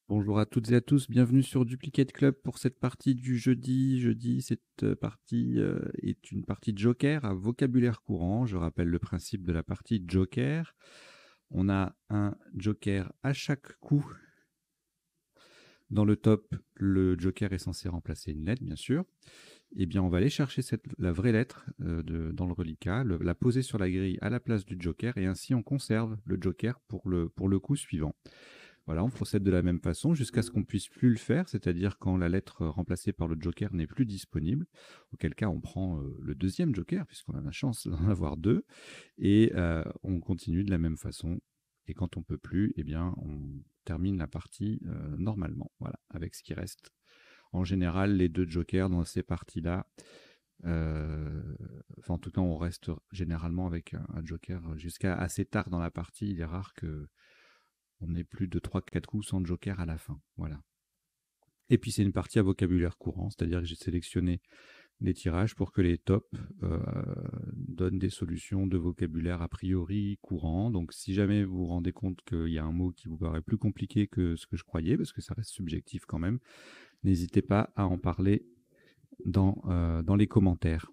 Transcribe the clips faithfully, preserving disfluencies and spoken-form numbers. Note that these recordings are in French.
Bonjour à toutes et à tous, bienvenue sur Duplicate Club pour cette partie du jeudi. Jeudi, cette euh, partie euh, est une partie de Joker à vocabulaire courant. Je rappelle le principe de la partie Joker. On a un Joker à chaque coup. Dans le top, le Joker est censé remplacer une lettre, bien sûr. Eh bien, on va aller chercher cette, la vraie lettre euh, de, dans le reliquat, le- la poser sur la grille à la place du Joker, et ainsi on conserve le Joker pour le, pour le coup suivant. Voilà, on procède de la même façon jusqu'à ce qu'on puisse plus le faire, c'est-à-dire quand la lettre remplacée par le joker n'est plus disponible, auquel cas on prend euh, le deuxième joker, puisqu'on a la chance d'en avoir deux, et euh, on continue de la même façon. Et quand on peut plus, eh bien, on termine la partie euh, normalement, voilà, avec ce qui reste. En général, les deux jokers dans ces parties-là, euh, enfin, en tout cas, on reste généralement avec un, un joker jusqu'à assez tard dans la partie. Il est rare que on ait plus de trois quatre coups sans joker à la fin. Voilà. Et puis c'est une partie à vocabulaire courant, c'est-à-dire que j'ai sélectionné les tirages pour que les tops euh, donnent des solutions de vocabulaire a priori courant. Donc si jamais vous vous rendez compte qu'il y a un mot qui vous paraît plus compliqué que ce que je croyais, parce que ça reste subjectif quand même, n'hésitez pas à en parler dans, euh, dans les commentaires.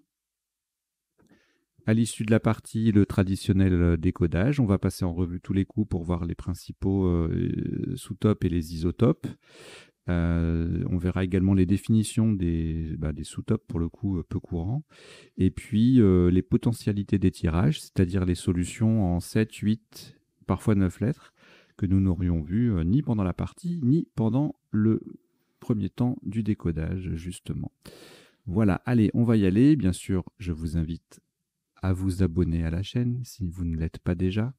À l'issue de la partie, le traditionnel décodage, on va passer en revue tous les coups pour voir les principaux euh, sous-tops et les isotopes. Euh, on verra également les définitions des, bah, des sous-tops pour le coup euh, peu courants. Et puis euh, les potentialités des tirages, c'est-à-dire les solutions en sept, huit, parfois neuf lettres, que nous n'aurions vues euh, ni pendant la partie, ni pendant le premier temps du décodage, justement. Voilà, allez, on va y aller. Bien sûr, je vous invite à vous abonner à la chaîne si vous ne l'êtes pas déjà.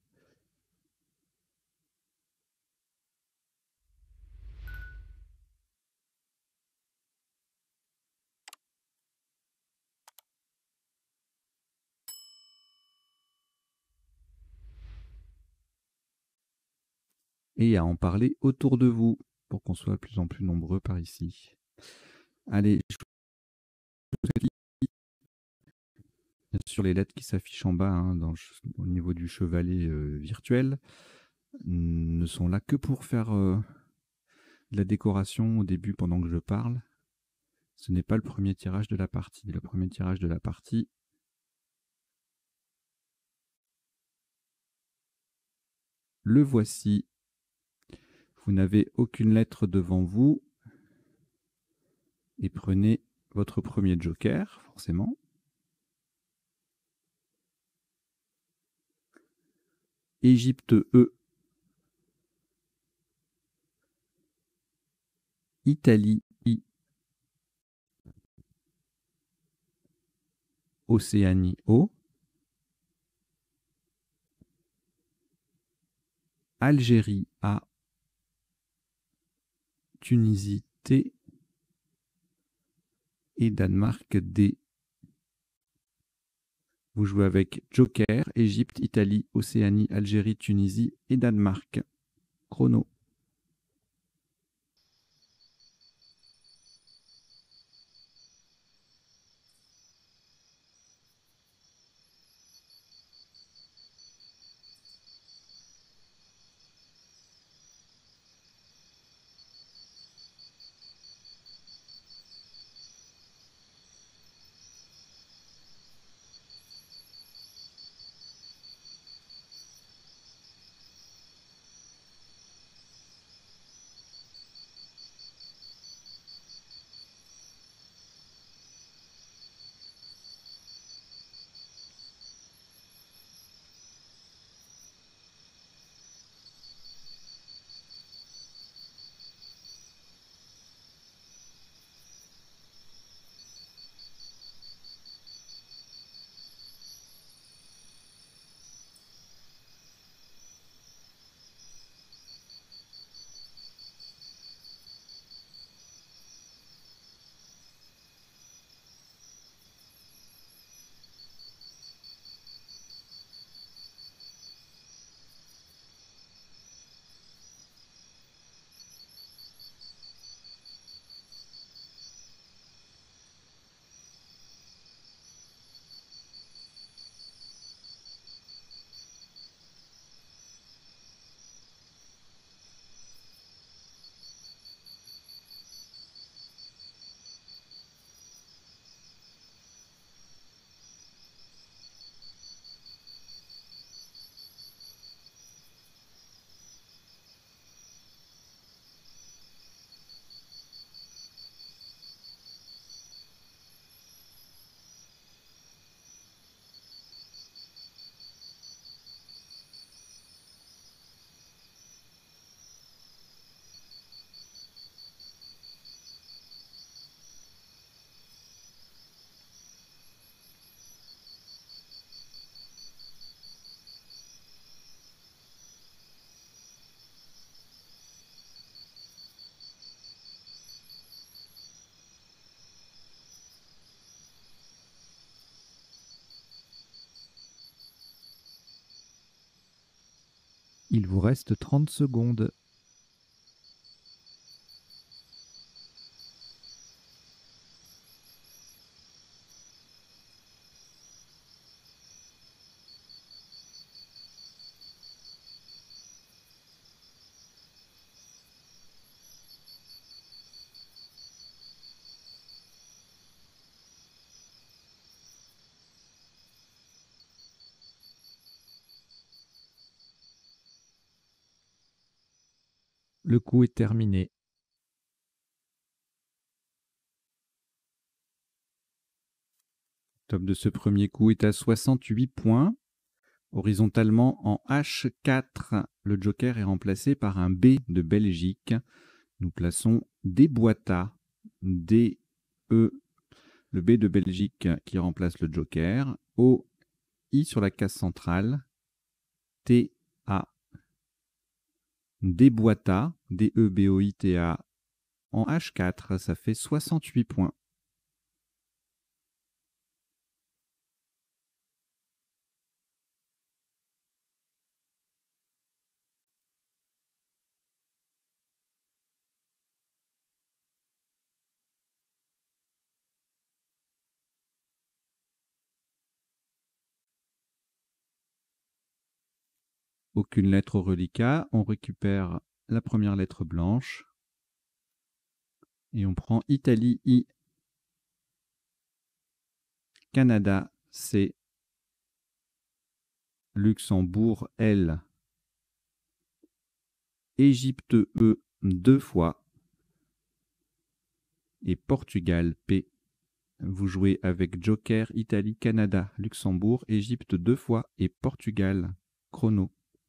Et à en parler autour de vous pour qu'on soit de plus en plus nombreux par ici. Allez, je vous dis bien sûr les lettres qui s'affichent en bas hein, dans, au niveau du chevalet euh, virtuel ne sont là que pour faire euh, de la décoration au début pendant que je parle. Ce n'est pas le premier tirage de la partie. Le premier tirage de la partie, le voici. Vous n'avez aucune lettre devant vous et prenez votre premier joker, forcément. Égypte E. Italie I. Océanie O. Algérie A. Tunisie T. Et Danemark D. Vous jouez avec Joker, Égypte, Italie, Océanie, Algérie, Tunisie et Danemark. Chrono. Il vous reste trente secondes. Le coup est terminé. Top de ce premier coup est à soixante-huit points. Horizontalement en H quatre, le joker est remplacé par un B de Belgique. Nous plaçons Déboîta, D E, le B de Belgique qui remplace le joker. O, I sur la case centrale. T, A. Déboîta, D E B O I T A, en H quatre, ça fait soixante-huit points. Aucune lettre au reliquat, on récupère la première lettre blanche et on prend Italie I, Canada C, Luxembourg L, Égypte E deux fois et Portugal P. Vous jouez avec Joker, Italie, Canada, Luxembourg, Égypte deux fois et Portugal. Chrono.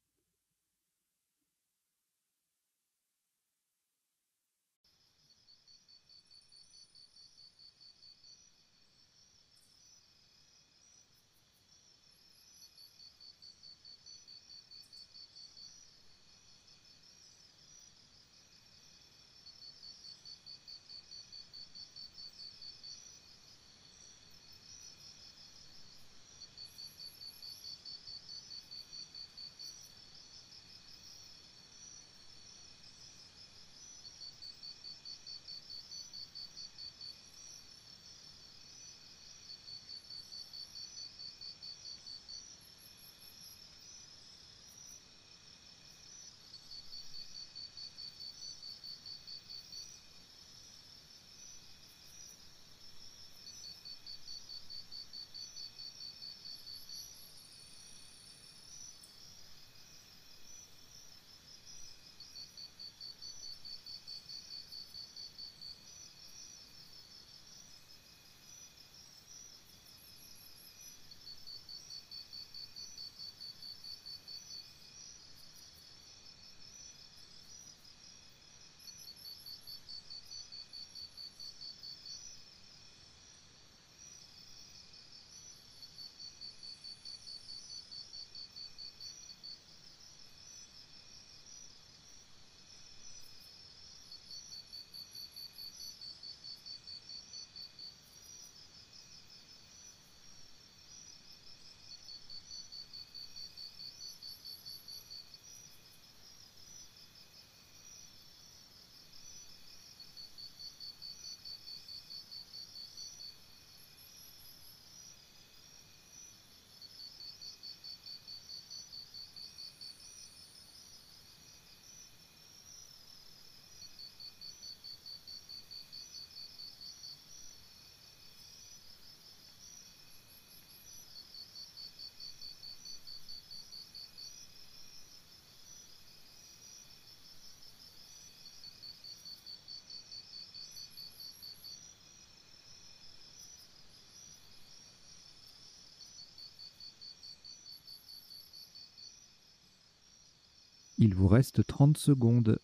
Il vous reste trente secondes.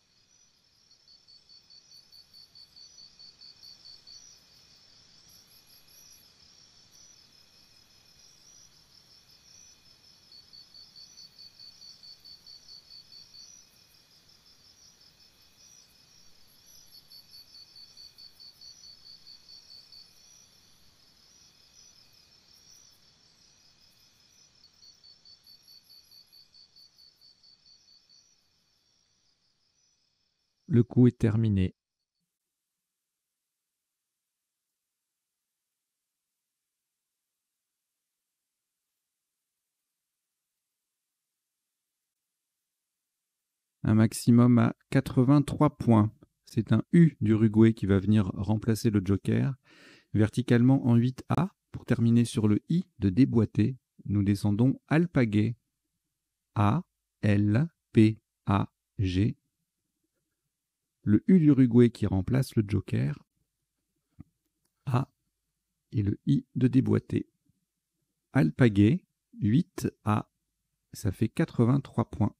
Le coup est terminé. Un maximum à quatre-vingt-trois points. C'est un U d'Uruguay qui va venir remplacer le joker. Verticalement en huit A, pour terminer sur le I de déboîter, nous descendons alpagé. A, L, P, A, G. Le U d'Uruguay qui remplace le joker. A et le I de déboîter. Alpagé, huit A, ça fait quatre-vingt-trois points.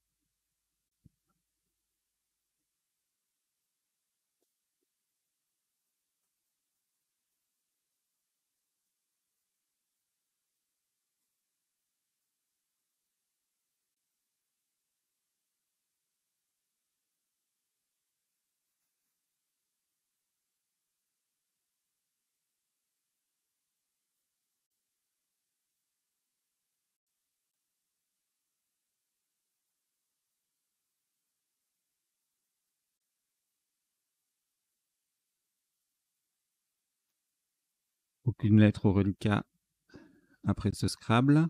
Aucune lettre au reliquat après ce Scrabble.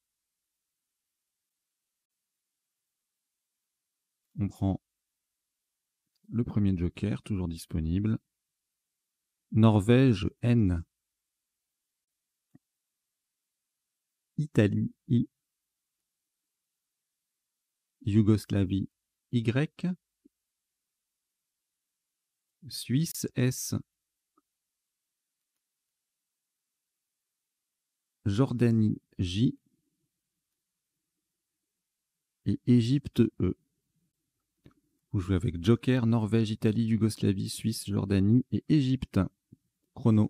On prend le premier joker, toujours disponible. Norvège, N. Italie, I. Yougoslavie, Y. Suisse, S. Jordanie, J. Et Égypte, E. Vous jouez avec joker, Norvège, Italie, Yougoslavie, Suisse, Jordanie et Égypte. Chrono.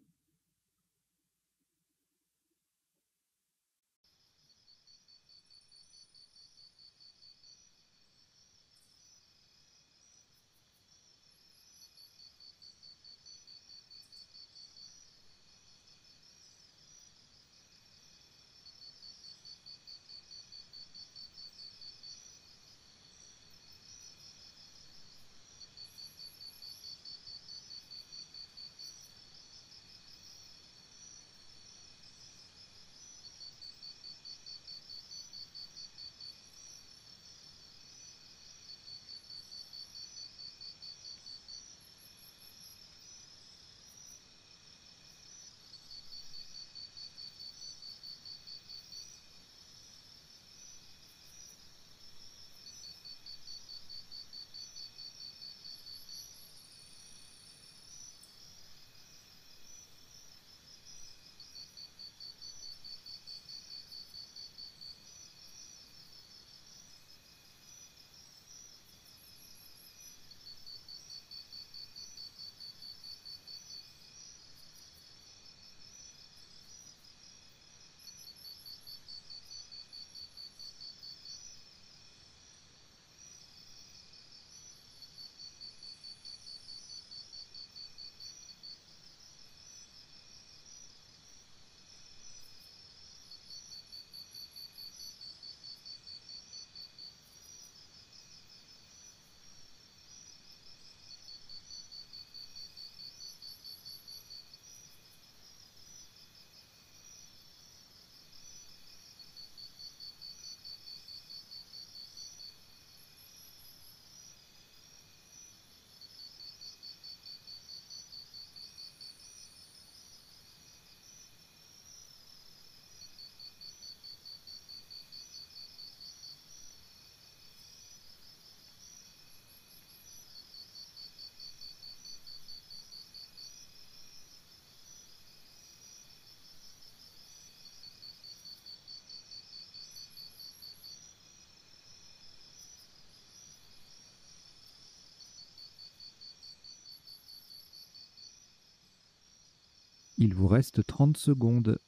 Il vous reste trente secondes.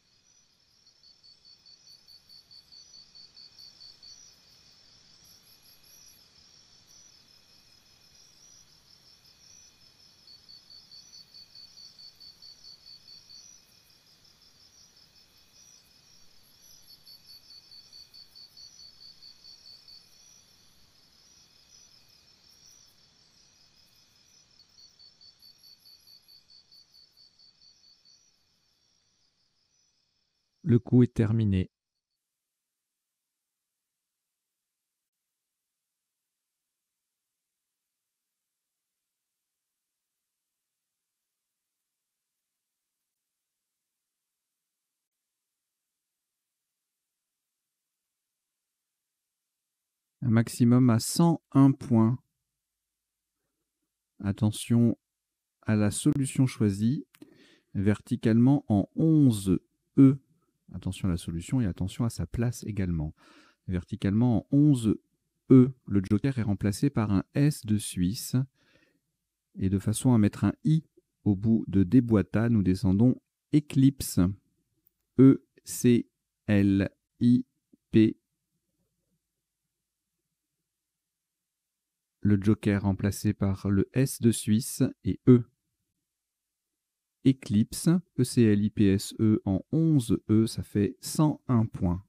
Le coup est terminé. Un maximum à cent un points. Attention à la solution choisie, verticalement en onze E. Attention à la solution et attention à sa place également. Verticalement en onze E, le joker est remplacé par un S de Suisse. Et de façon à mettre un I au bout de déboîta, nous descendons Eclipse. E C L I P. Le joker remplacé par le S de Suisse et E. Eclipse, E C L I P S E en onze E, ça fait cent un points.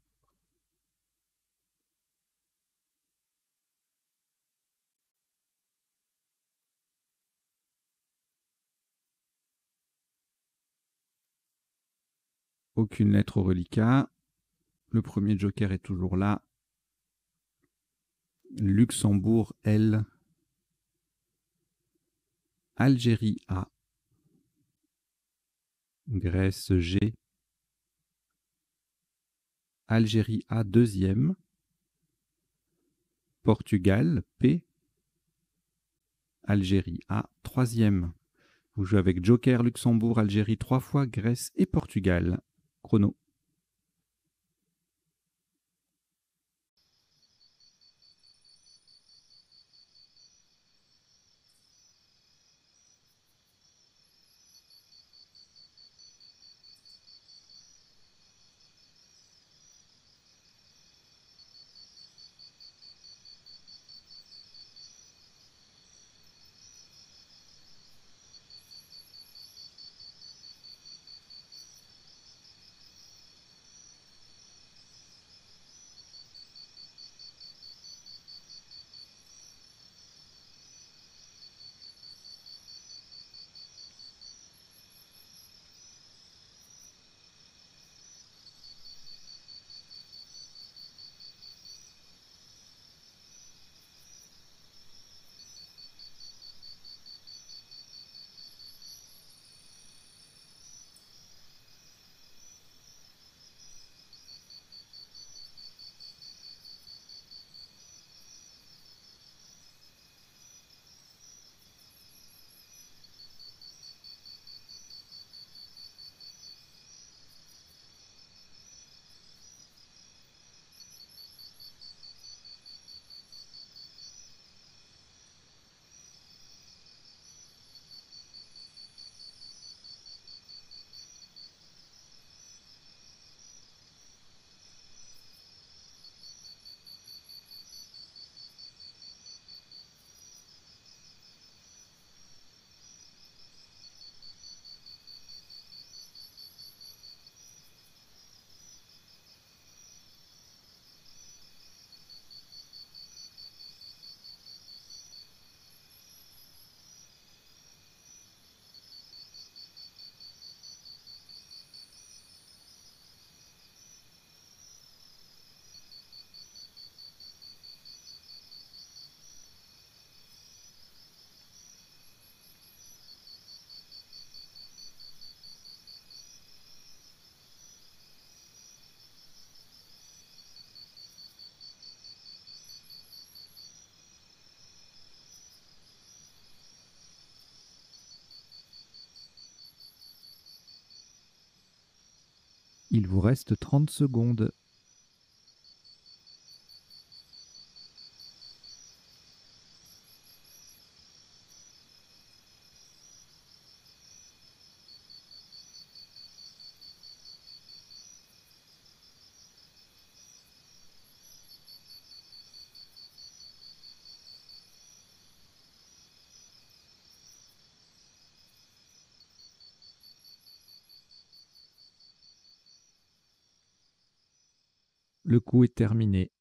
Aucune lettre au reliquat. Le premier joker est toujours là. Luxembourg L. Algérie A. Grèce G. Algérie A deuxième. Portugal P. Algérie A troisième. Vous jouez avec Joker, Luxembourg, Algérie trois fois, Grèce et Portugal. Chrono. Il vous reste trente secondes. Le coup est terminé.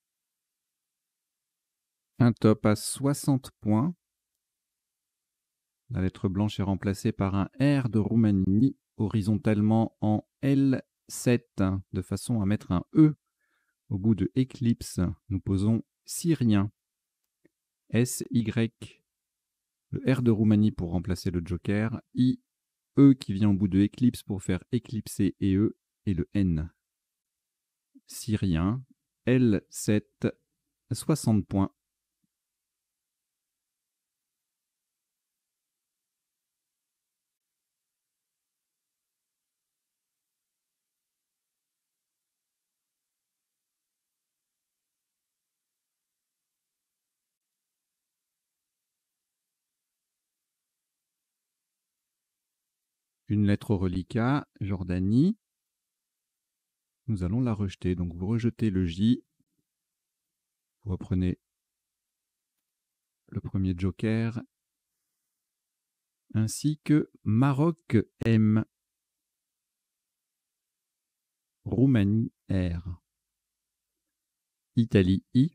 Un top à soixante points. La lettre blanche est remplacée par un R de Roumanie, horizontalement en L sept, de façon à mettre un E au bout de Eclipse. Nous posons Syrien. S, Y, le R de Roumanie pour remplacer le joker, I, E qui vient au bout de Eclipse pour faire éclipser et E, et le N. Syrien, L sept, soixante points. Une lettre reliquat, Jordanie. Nous allons la rejeter. Donc vous rejetez le J. Vous reprenez le premier joker. Ainsi que Maroc M. Roumanie R. Italie I.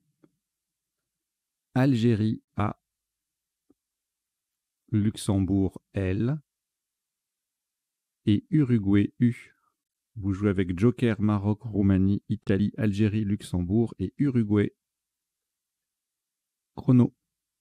Algérie A. Luxembourg L. Et Uruguay U. Vous jouez avec joker, Maroc, Roumanie, Italie, Algérie, Luxembourg et Uruguay. Chrono.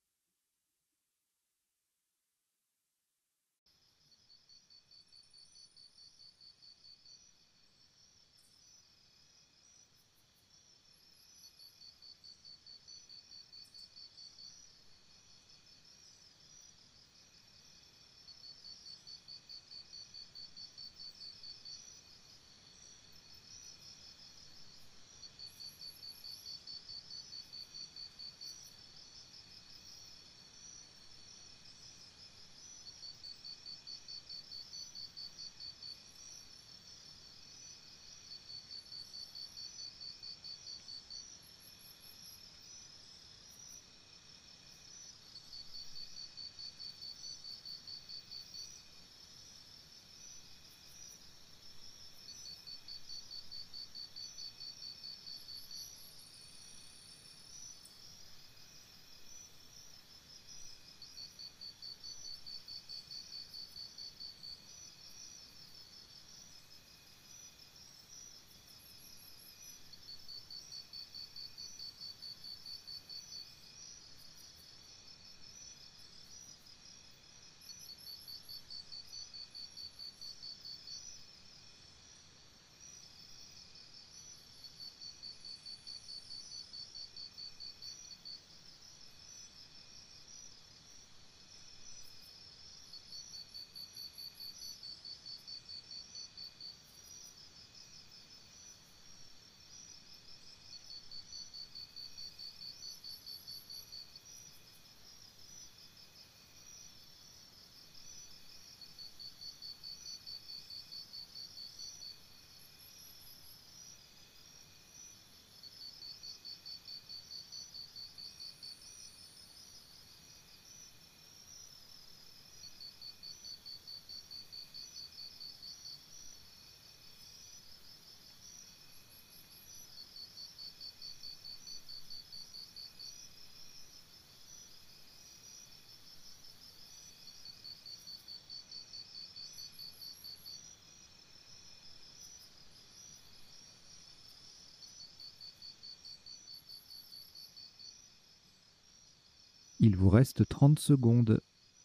Il vous reste trente secondes.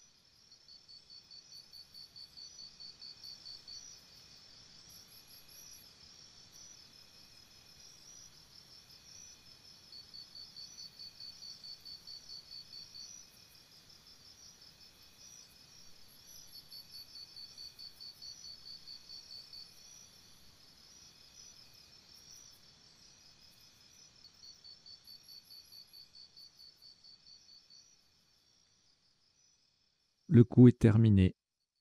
Le coup est terminé.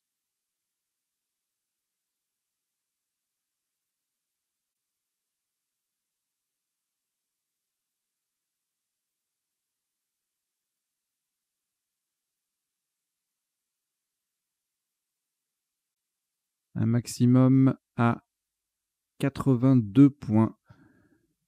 Un maximum à quatre-vingt-deux points.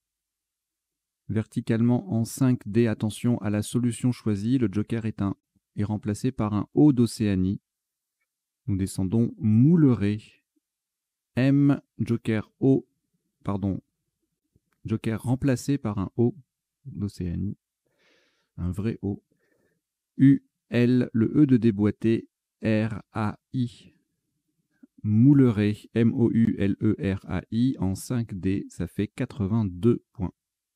Verticalement en cinq D. Attention à la solution choisie. Le joker est un est remplacé par un O d'Océanie. Nous descendons Mouleret. M, Joker O, pardon, Joker remplacé par un O d'Océanie. Un vrai O. U, L, le E de déboîté. R, A, I. Mouleret, M O U L E R A I, en cinq D, ça fait quatre-vingt-deux points.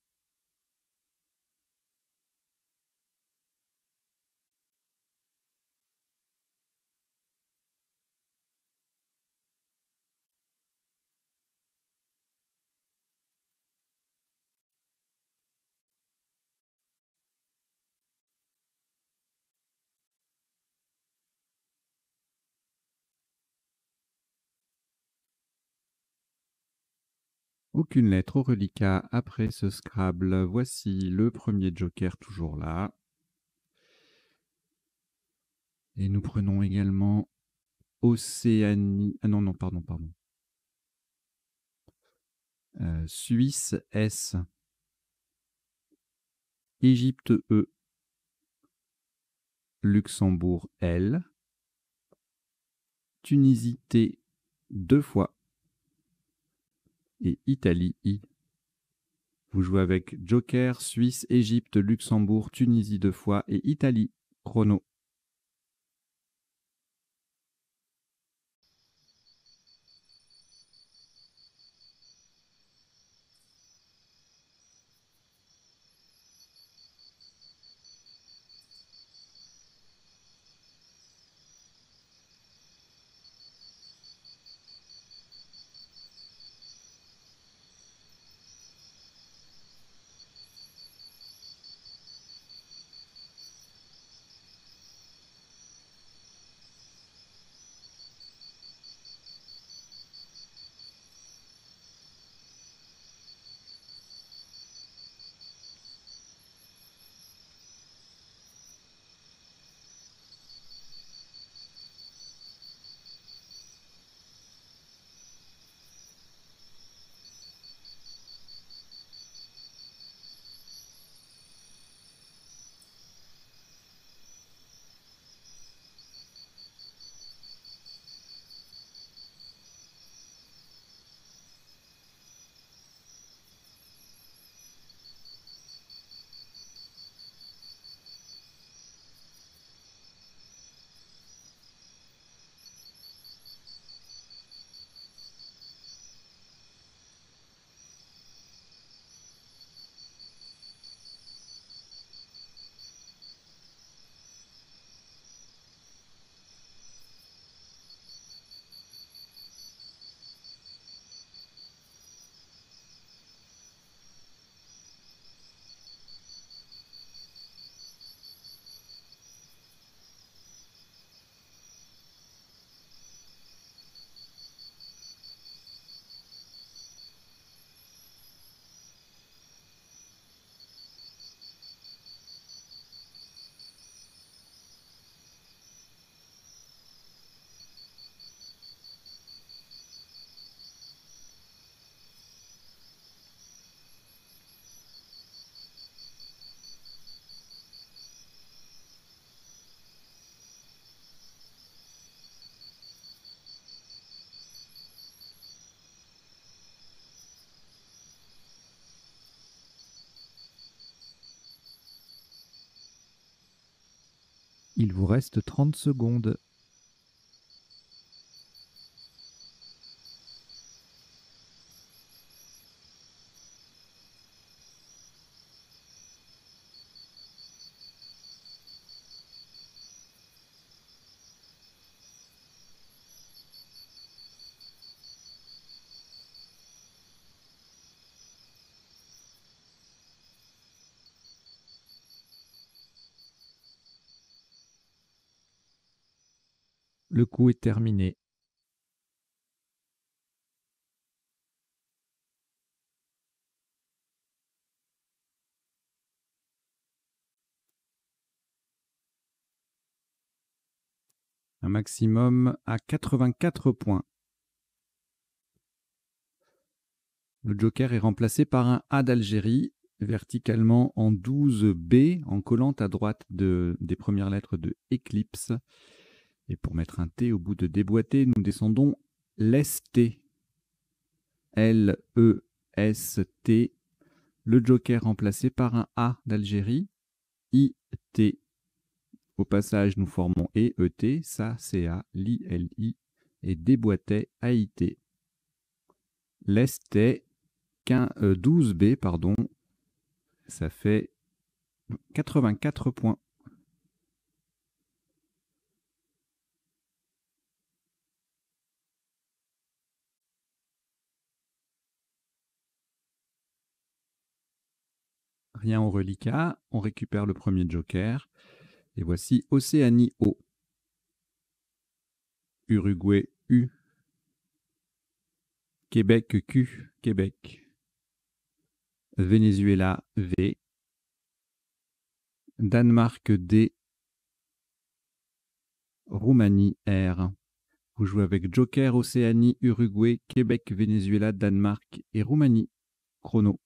Aucune lettre au reliquat après ce Scrabble. Voici le premier Joker toujours là. Et nous prenons également Océanie. Ah non, non, pardon, pardon. Euh, Suisse S. Égypte E. Luxembourg L. Tunisie T deux fois. Et Italie I. Vous jouez avec Joker, Suisse, Égypte, Luxembourg, Tunisie deux fois et Italie. Chrono. Il vous reste trente secondes. Le coup est terminé. Un maximum à quatre-vingt-quatre points. Le Joker est remplacé par un A d'Algérie. verticalement en douze B, en collant à droite de, des premières lettres de Eclipse. Et pour mettre un T au bout de déboîté, nous descendons l'Est. L E S T. Le joker remplacé par un A d'Algérie. I T. Au passage, nous formons E E T, ça, C A, L I L I, et déboîtait A I T. L'Estet, douze B, pardon, ça fait quatre-vingt-quatre points. Rien au reliquat, on récupère le premier joker. Et voici Océanie O. Uruguay U. Québec Q. Québec. Venezuela V. Danemark D. Roumanie R. Vous jouez avec Joker, Océanie, Uruguay, Québec, Venezuela, Danemark et Roumanie. Chrono.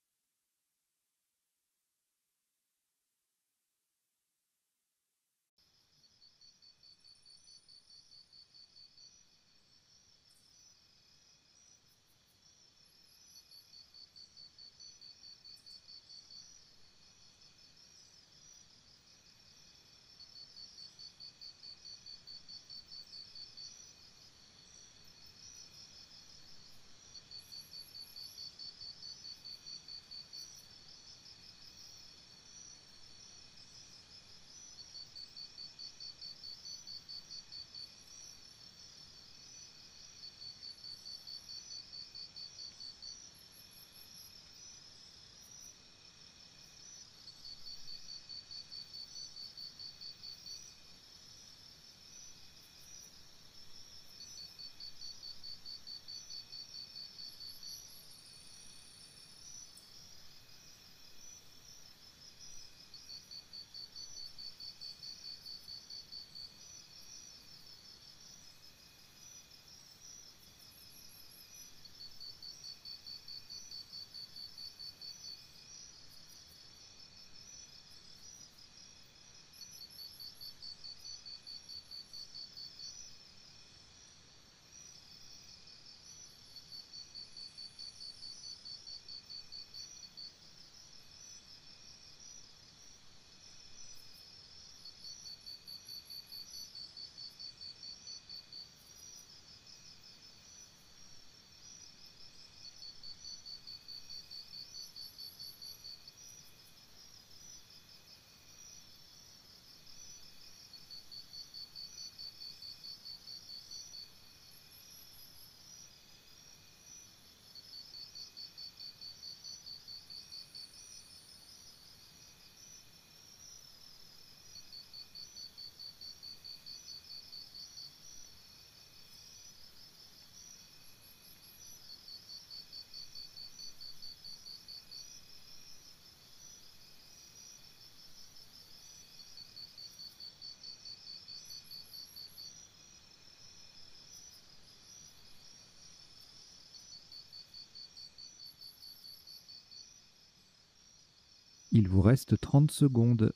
Il vous reste trente secondes.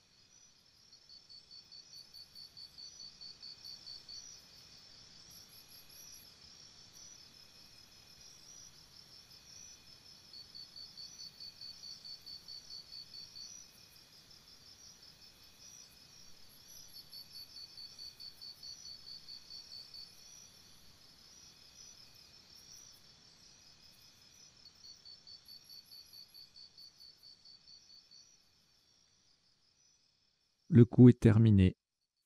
Le coup est terminé.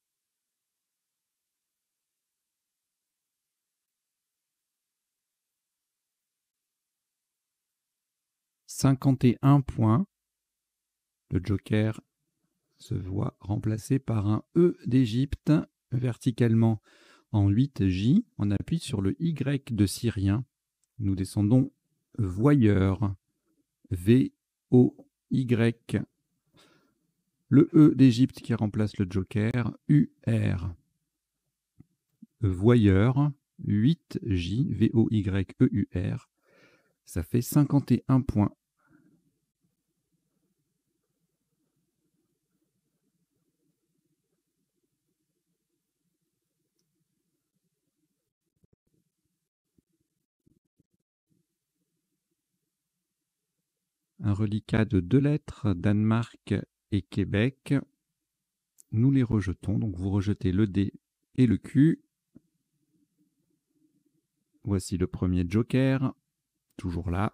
cinquante et un points. Le joker se voit remplacé par un E d'Égypte verticalement en huit J. On appuie sur le Y de Syrien. Nous descendons voyeur. V O Y. Le E d'Égypte qui remplace le joker. U R. Voyeur. huit J. V O Y E U R. Ça fait cinquante et un points. Un reliquat de deux lettres, Danemark et Québec. Nous les rejetons, donc vous rejetez le D et le Q. Voici le premier joker, toujours là.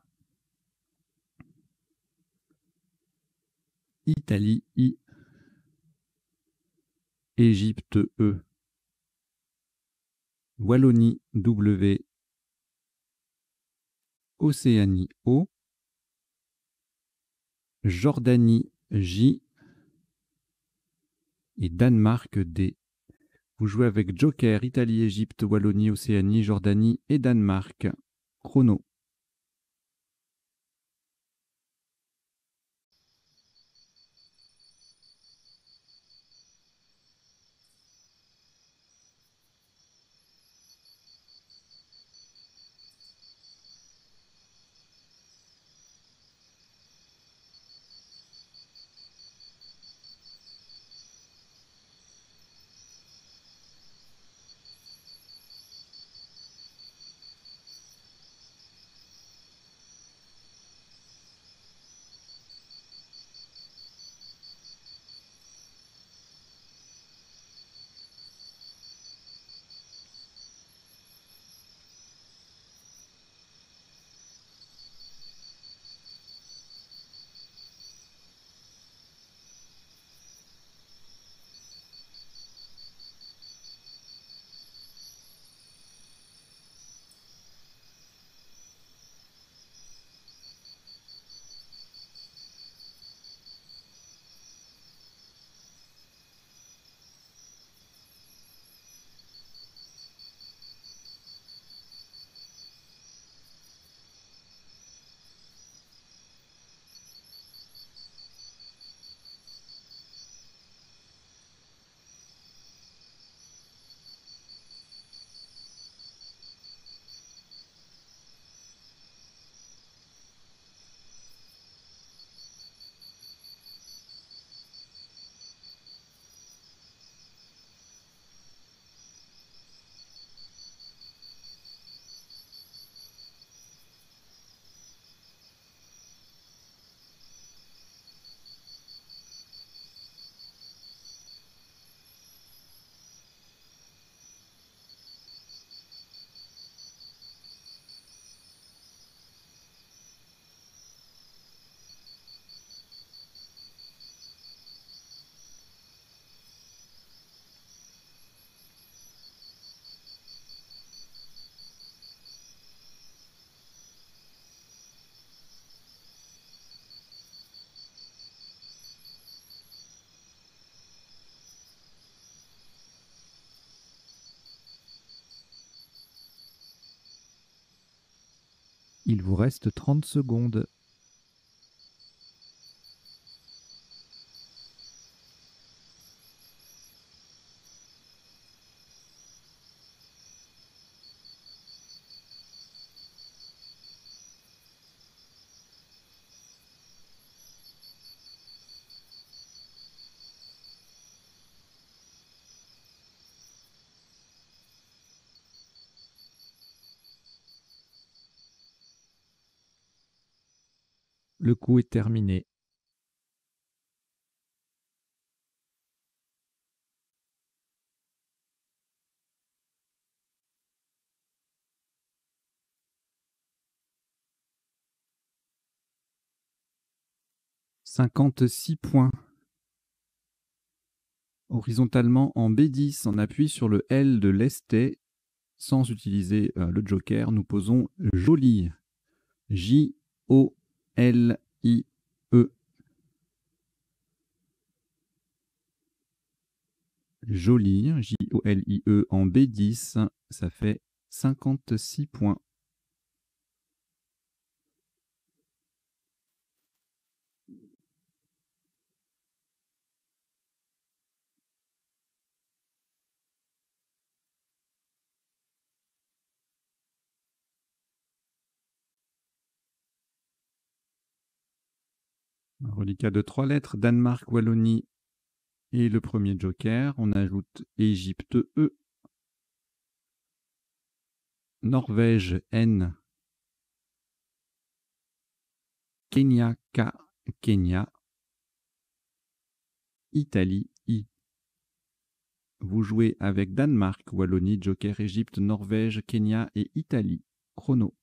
Italie, I. Égypte, E. Wallonie, W. Océanie, O. Jordanie, J. Et Danemark, D. Vous jouez avec Joker, Italie, Égypte, Wallonie, Océanie, Jordanie et Danemark. Chrono. Il vous reste trente secondes. Le coup est terminé. cinquante-six points. Horizontalement en B dix, on appuie sur le L de l'esté sans utiliser euh, le joker. Nous posons Jolie. J O L I E. Jolie, J O L I E en B dix, ça fait cinquante-six points. Un reliquat de trois lettres, Danemark, Wallonie et le premier joker. On ajoute Égypte E, Norvège N, Kenya, K, Kenya. Italie, I. Vous jouez avec Danemark, Wallonie, Joker, Égypte, Norvège, Kenya et Italie. Chrono.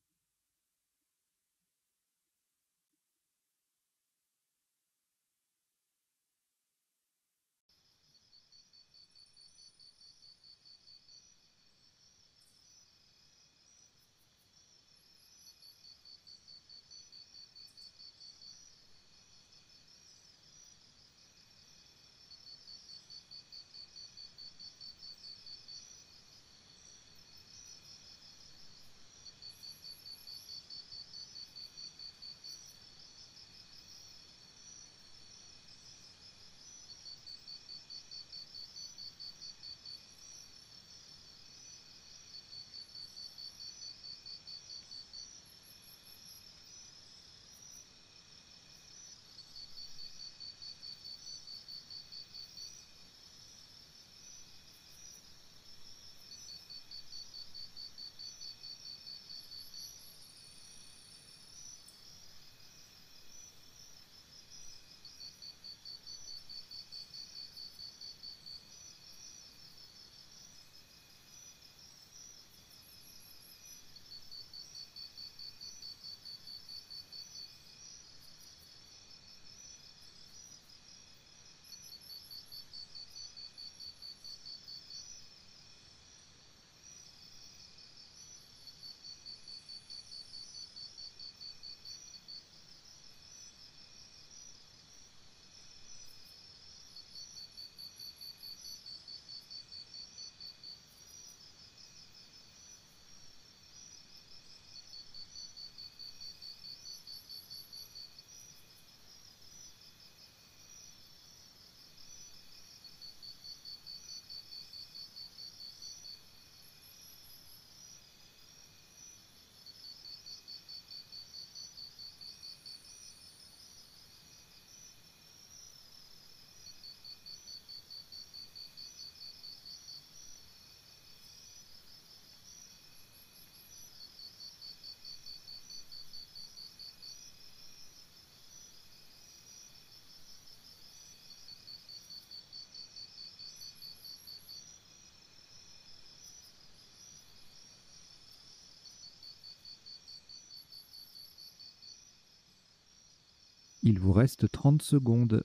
Il vous reste trente secondes.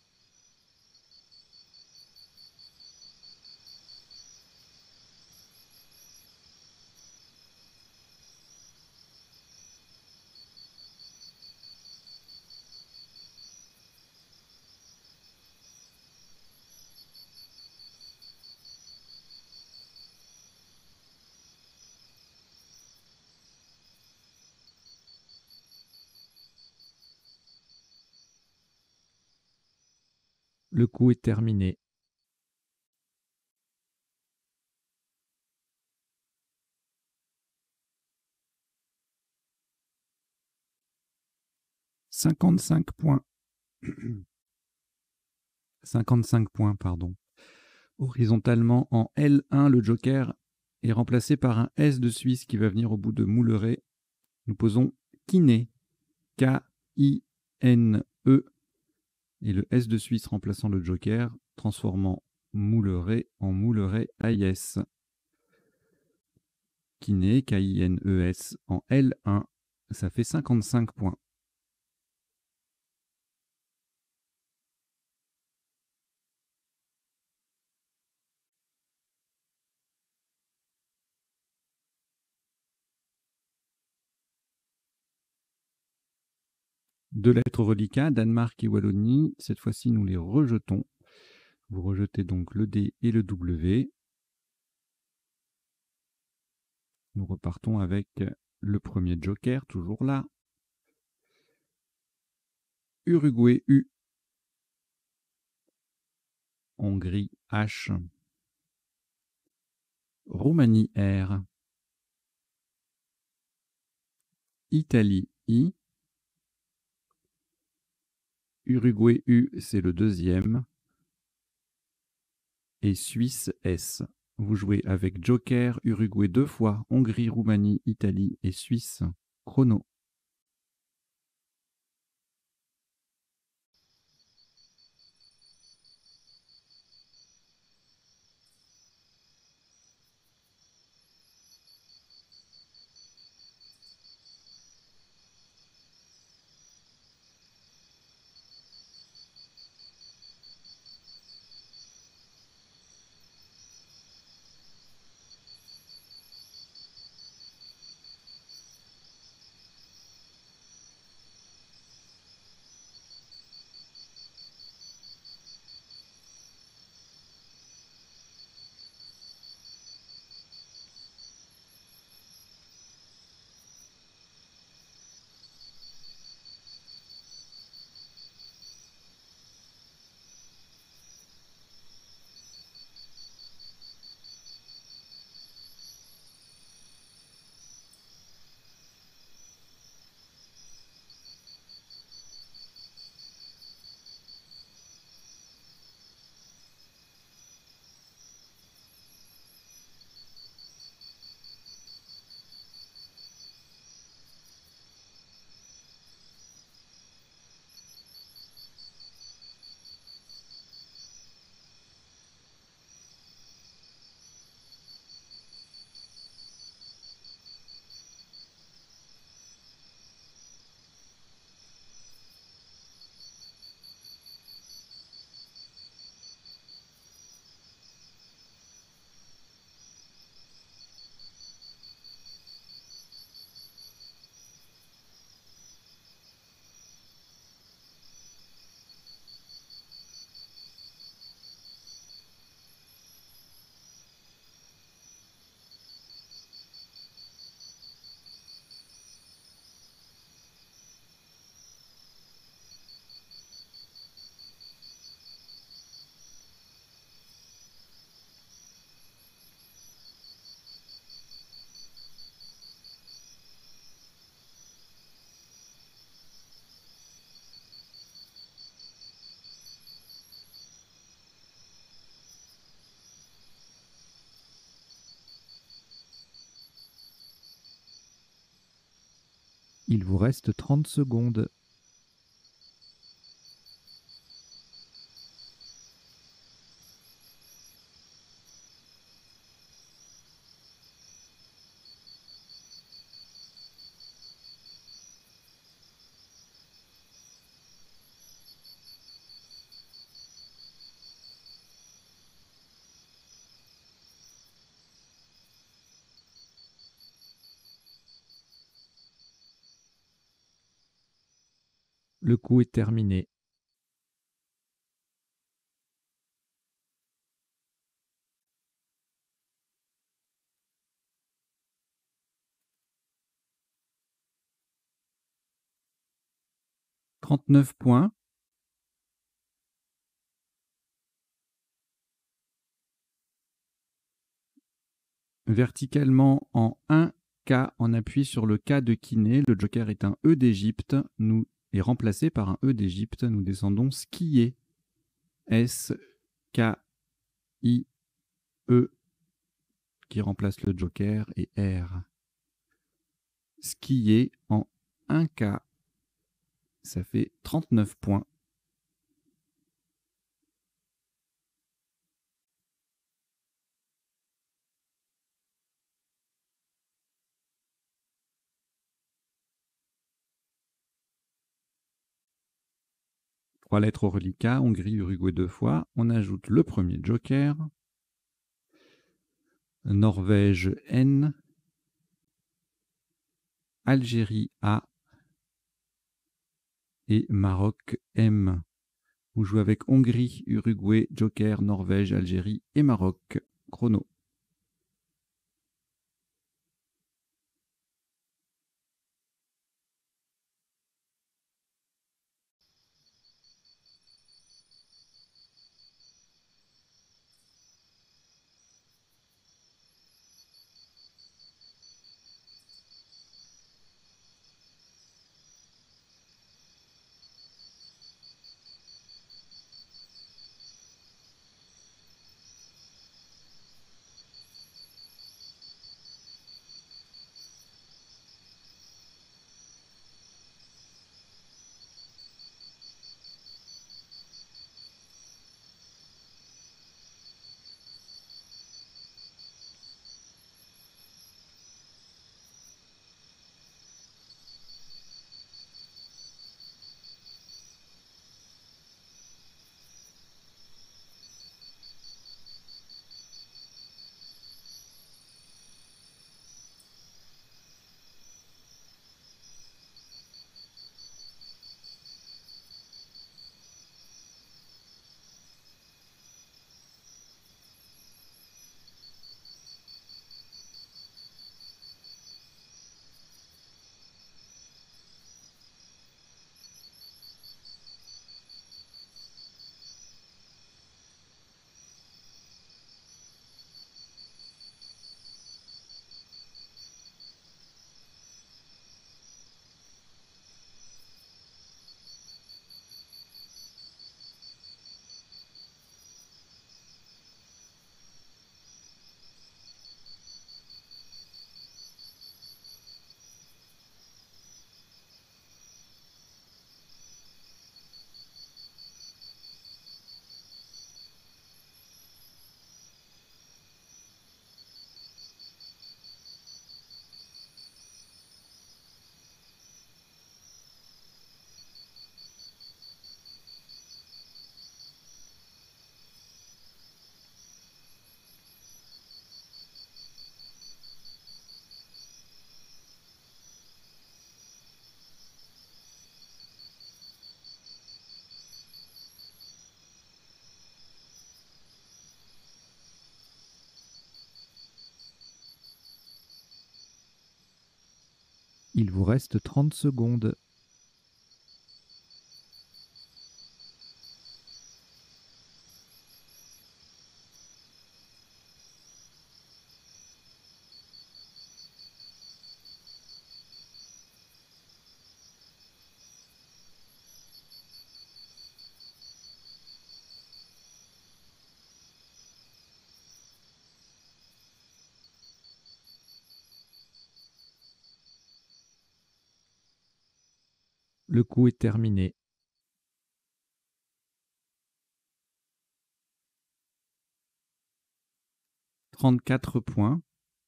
Le coup est terminé. cinquante-cinq points. cinquante-cinq points, pardon. Horizontalement, en L un, le joker est remplacé par un S de Suisse qui va venir au bout de Mouleret. Nous posons Kiné, K I N E, et le S de Suisse remplaçant le joker, transformant Mouleret en Mouleret A I S. Kiné, K I N E S, en L un, ça fait cinquante-cinq points. Deux lettres reliquats, Danemark et Wallonie. Cette fois-ci, nous les rejetons. Vous rejetez donc le D et le W. Nous repartons avec le premier joker, toujours là. Uruguay U. Hongrie H. Roumanie R. Italie I. Uruguay U, c'est le deuxième. Et Suisse S. Vous jouez avec joker, Uruguay deux fois, Hongrie, Roumanie, Italie et Suisse. Chrono. Il vous reste trente secondes. Le coup est terminé. trente-neuf points. Verticalement en un K, on appuie sur le K de kiné. Le joker est un E d'Égypte. Nous est remplacé par un E d'Égypte. Nous descendons skier. S K I E qui remplace le joker et R. Skier en un K. Ça fait trente-neuf points. Trois lettres au reliquat, Hongrie, Uruguay deux fois. On ajoute le premier joker. Norvège N. Algérie A. Et Maroc M. Vous jouez avec Hongrie, Uruguay, joker, Norvège, Algérie et Maroc. Chrono. Il vous reste trente secondes. Le coup est terminé. trente-quatre points.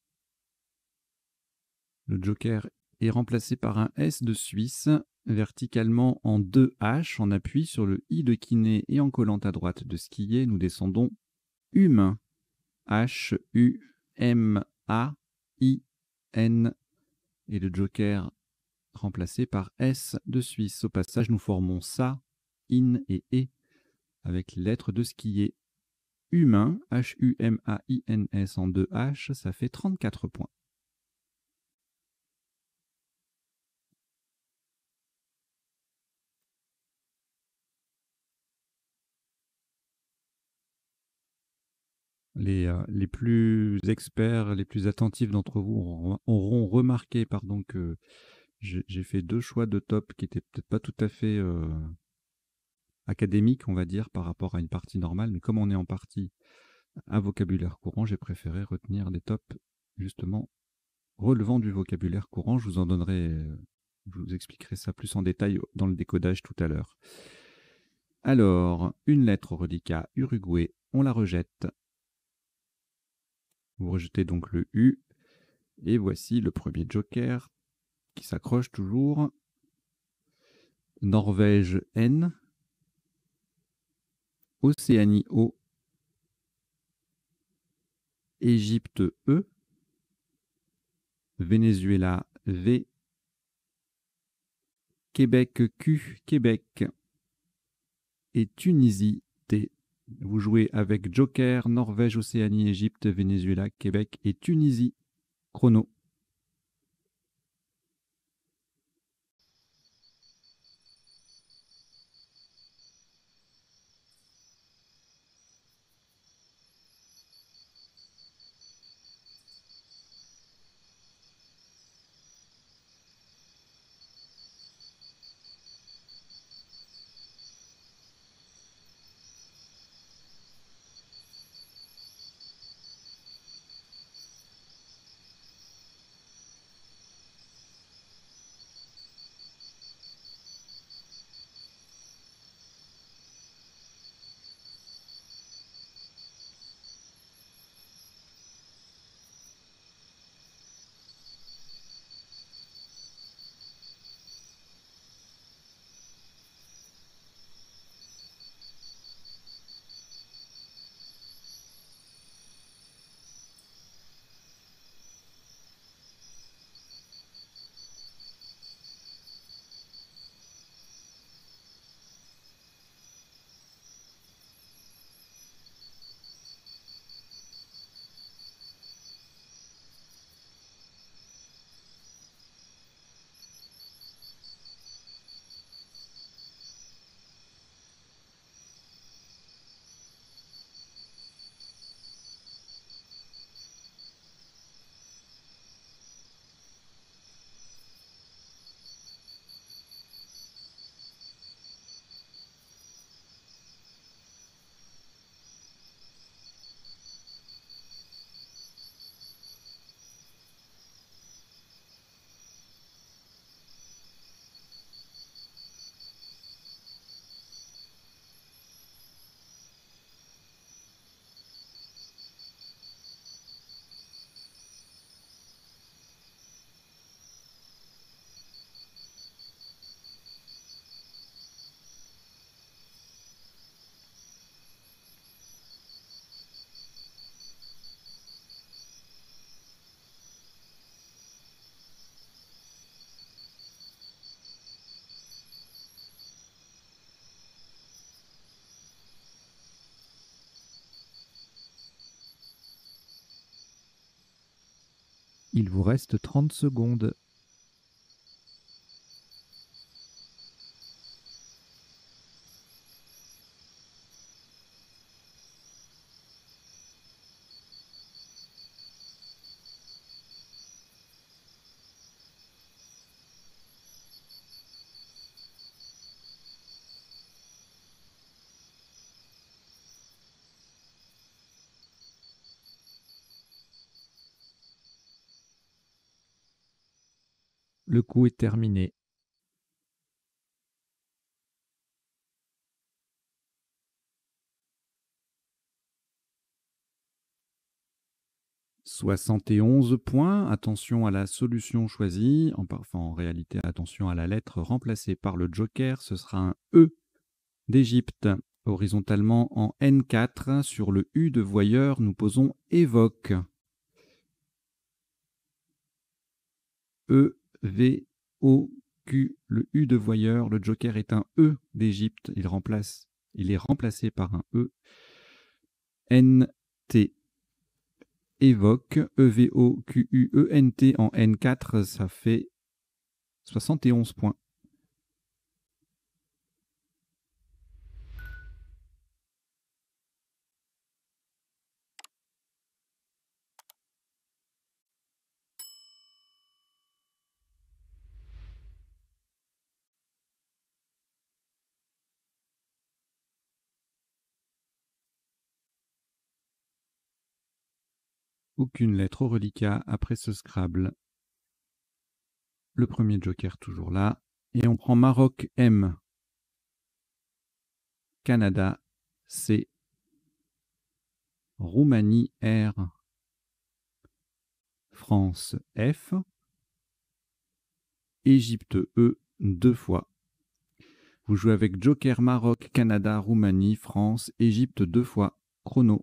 Le joker est remplacé par un S de Suisse, verticalement en deux H, en appui sur le I de kiné et en collant à droite de skier, nous descendons humain. H U M A I N. Et le joker remplacé par S de Suisse. Au passage, nous formons ça, in et e, avec les lettres de skier. Humain, H U M A I N S en deux H, ça fait trente-quatre points. Les, euh, les plus experts, les plus attentifs d'entre vous auront, auront remarqué pardon, que j'ai fait deux choix de top qui n'étaient peut-être pas tout à fait euh, académiques, on va dire, par rapport à une partie normale. Mais comme on est en partie à vocabulaire courant, j'ai préféré retenir des tops justement relevant du vocabulaire courant. Je vous en donnerai, euh, je vous expliquerai ça plus en détail dans le décodage tout à l'heure. Alors, une lettre reliquat Uruguay, on la rejette. Vous rejetez donc le U. Et voici le premier joker qui s'accroche toujours. Norvège N. Océanie O. Égypte E. Venezuela V. Québec Q. Québec. Et Tunisie T. Vous jouez avec joker, Norvège, Océanie, Égypte, Venezuela, Québec et Tunisie. Chrono. Il vous reste trente secondes. Le coup est terminé. soixante et onze points. Attention à la solution choisie. En, enfin, en réalité, attention à la lettre remplacée par le joker. Ce sera un E d'Égypte. Horizontalement en N quatre, sur le U de voyeur, nous posons évoque. E, V, O, Q. Le U de voyeur, le joker est un E d'Égypte. Il remplace, il est remplacé par un E. N, T. Évoque, E V O Q U E N T en N quatre, ça fait soixante et onze points. Aucune lettre au reliquat après ce Scrabble. Le premier joker toujours là. Et on prend Maroc M. Canada C. Roumanie R. France F. Égypte E deux fois. Vous jouez avec joker Maroc, Canada, Roumanie, France, Égypte deux fois. Chrono.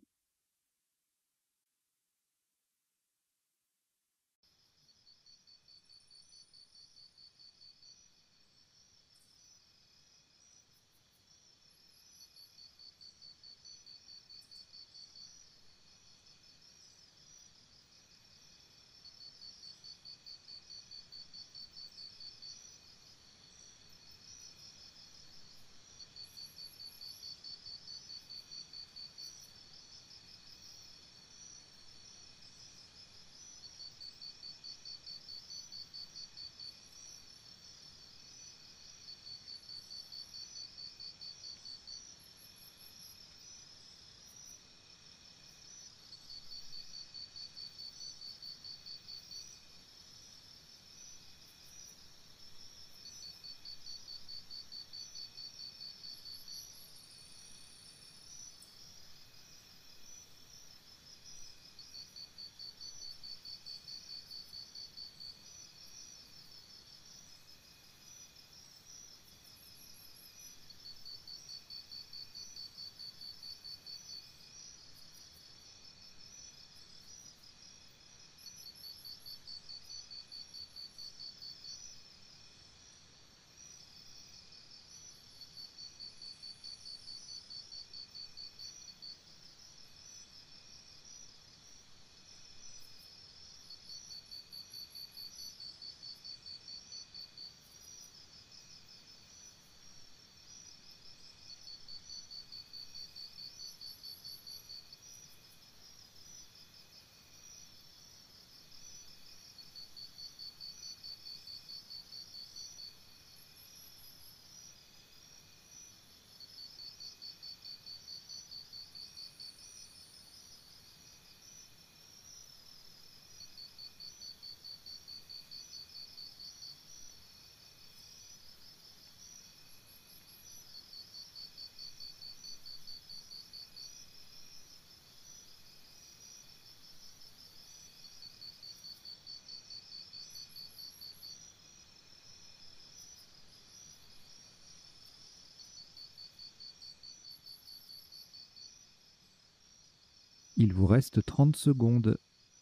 Il vous reste trente secondes.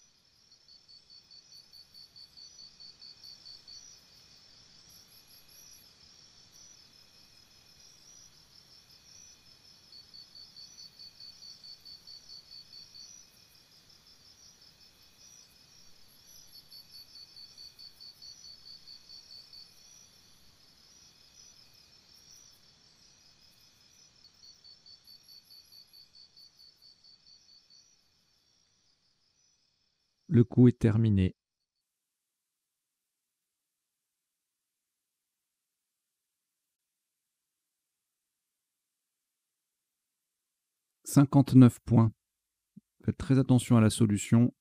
Le coup est terminé. cinquante-neuf points. Faites très attention à la solution.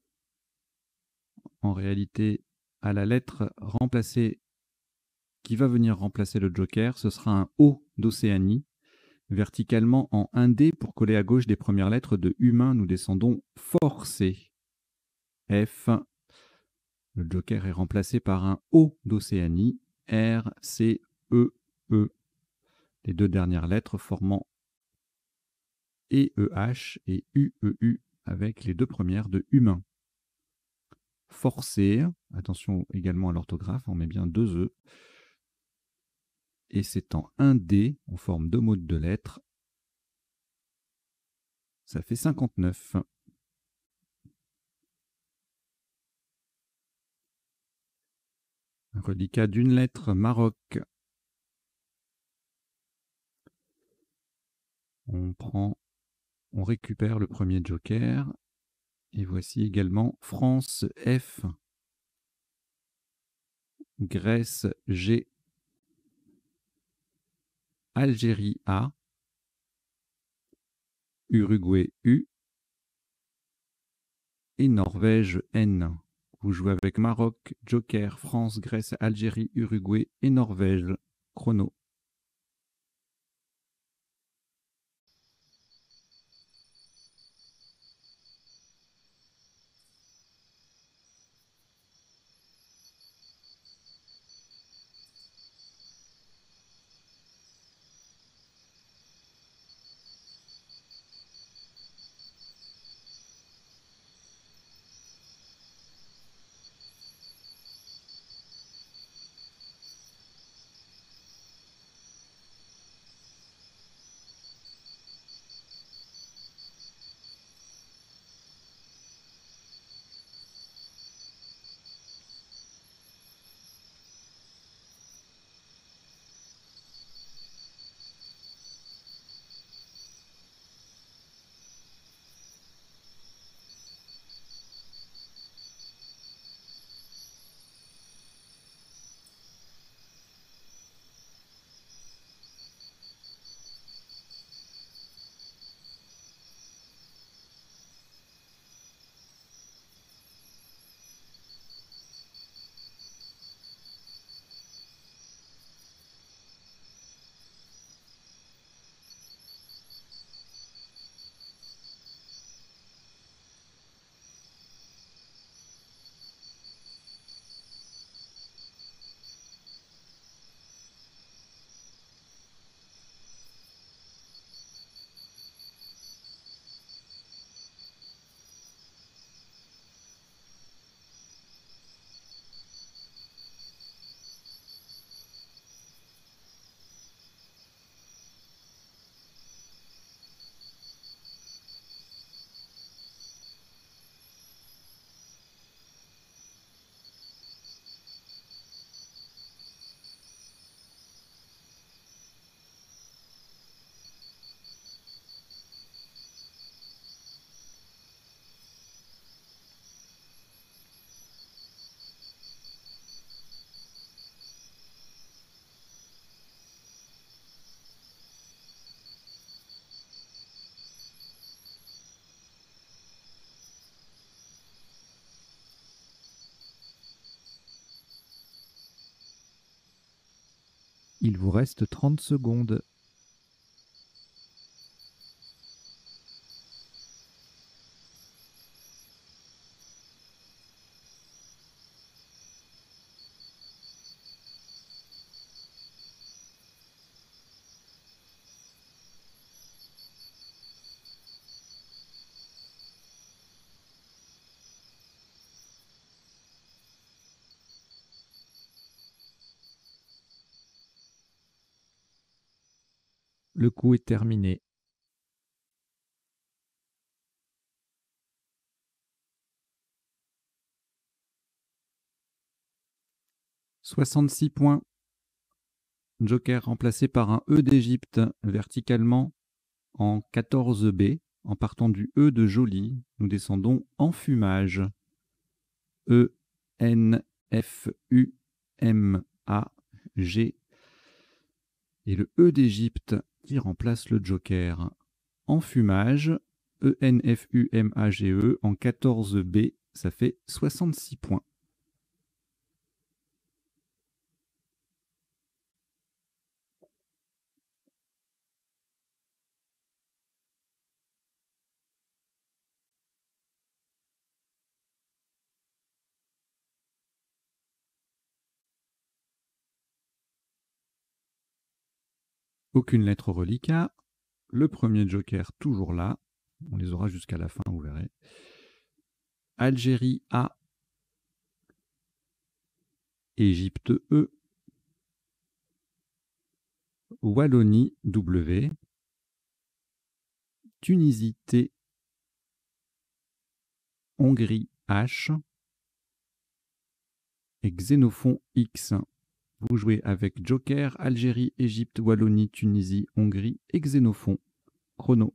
En réalité, à la lettre remplacée qui va venir remplacer le joker, ce sera un O d'Océanie. Verticalement en un D pour coller à gauche des premières lettres de humain, nous descendons forcé. F. Le joker est remplacé par un O d'Océanie, R, C, E, E. Les deux dernières lettres formant E, E, H et U, E, U avec les deux premières de humain. Forcé, attention également à l'orthographe, on met bien deux E. Et c'est en un D, en forme de mot de deux lettres. Ça fait cinquante-neuf. Un reliquat d'une lettre, Maroc. On prend, on récupère le premier joker. Et voici également France, F. Grèce, G. Algérie, A. Uruguay, U. Et Norvège, N. Vous jouez avec Maroc, joker, France, Grèce, Algérie, Uruguay et Norvège. Chrono. Il vous reste trente secondes. Le coup est terminé. soixante-six points. Joker remplacé par un E d'Égypte verticalement en quatorze B. En partant du E de joli, nous descendons en fumage. E, N, F, U, M, A, G. Et le E d'Égypte qui remplace le Joker en fumage. E, N, F, U, M, A, G, E en quatorze B. Ça fait soixante-six points. Aucune lettre au reliquat. Le premier joker toujours là. On les aura jusqu'à la fin, vous verrez. Algérie A. Égypte E. Wallonie W. Tunisie T. Hongrie H. Et Xénophon X. Vous jouez avec Joker, Algérie, Égypte, Wallonie, Tunisie, Hongrie et Xénophon. Chrono.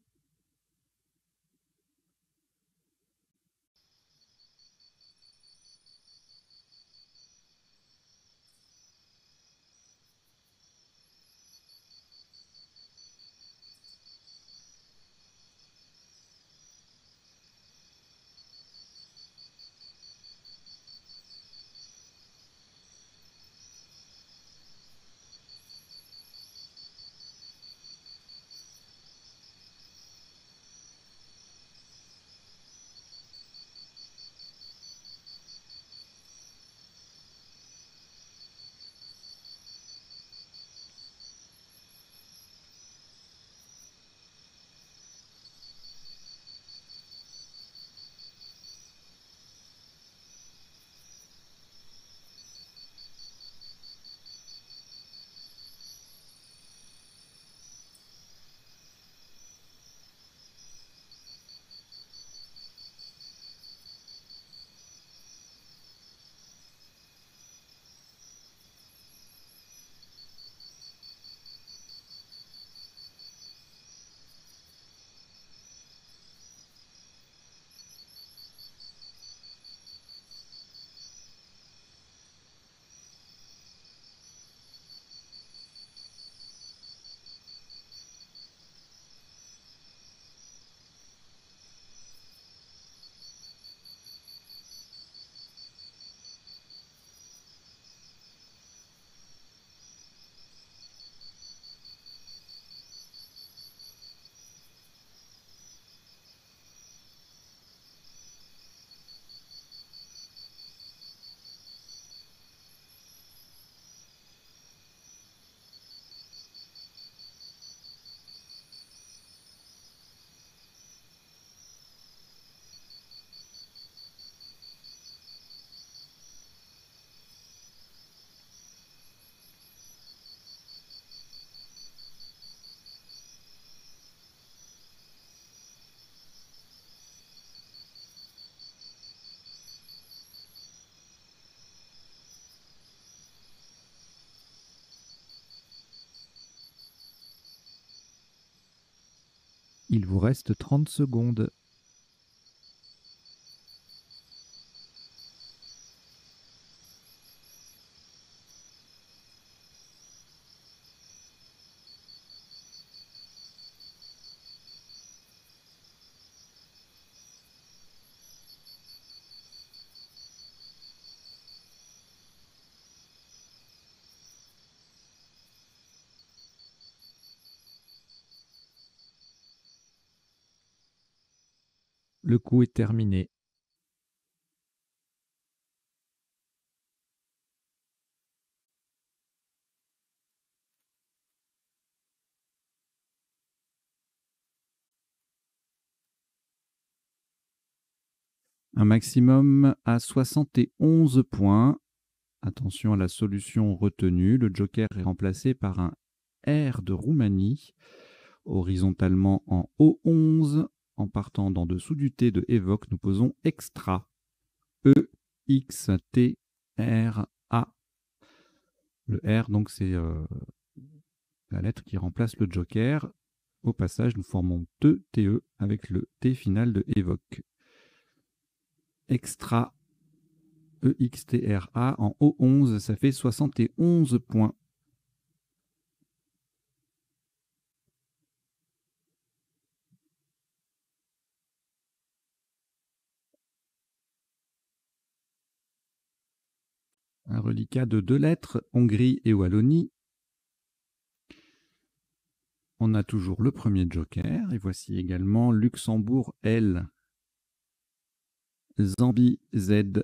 Il vous reste trente secondes. Le coup est terminé. Un maximum à soixante et onze points. Attention à la solution retenue. Le joker est remplacé par un R de Roumanie, horizontalement en O onze. En partant d'en dessous du T de évoque, nous posons extra. E, X, T, R, A. Le R, donc, c'est euh, la lettre qui remplace le joker. Au passage, nous formons deux T E avec le T final de évoque. Extra E X T R A en O onze, ça fait soixante et onze points. Un reliquat de deux lettres, Hongrie et Wallonie. On a toujours le premier joker, et voici également Luxembourg L, Zambie Z,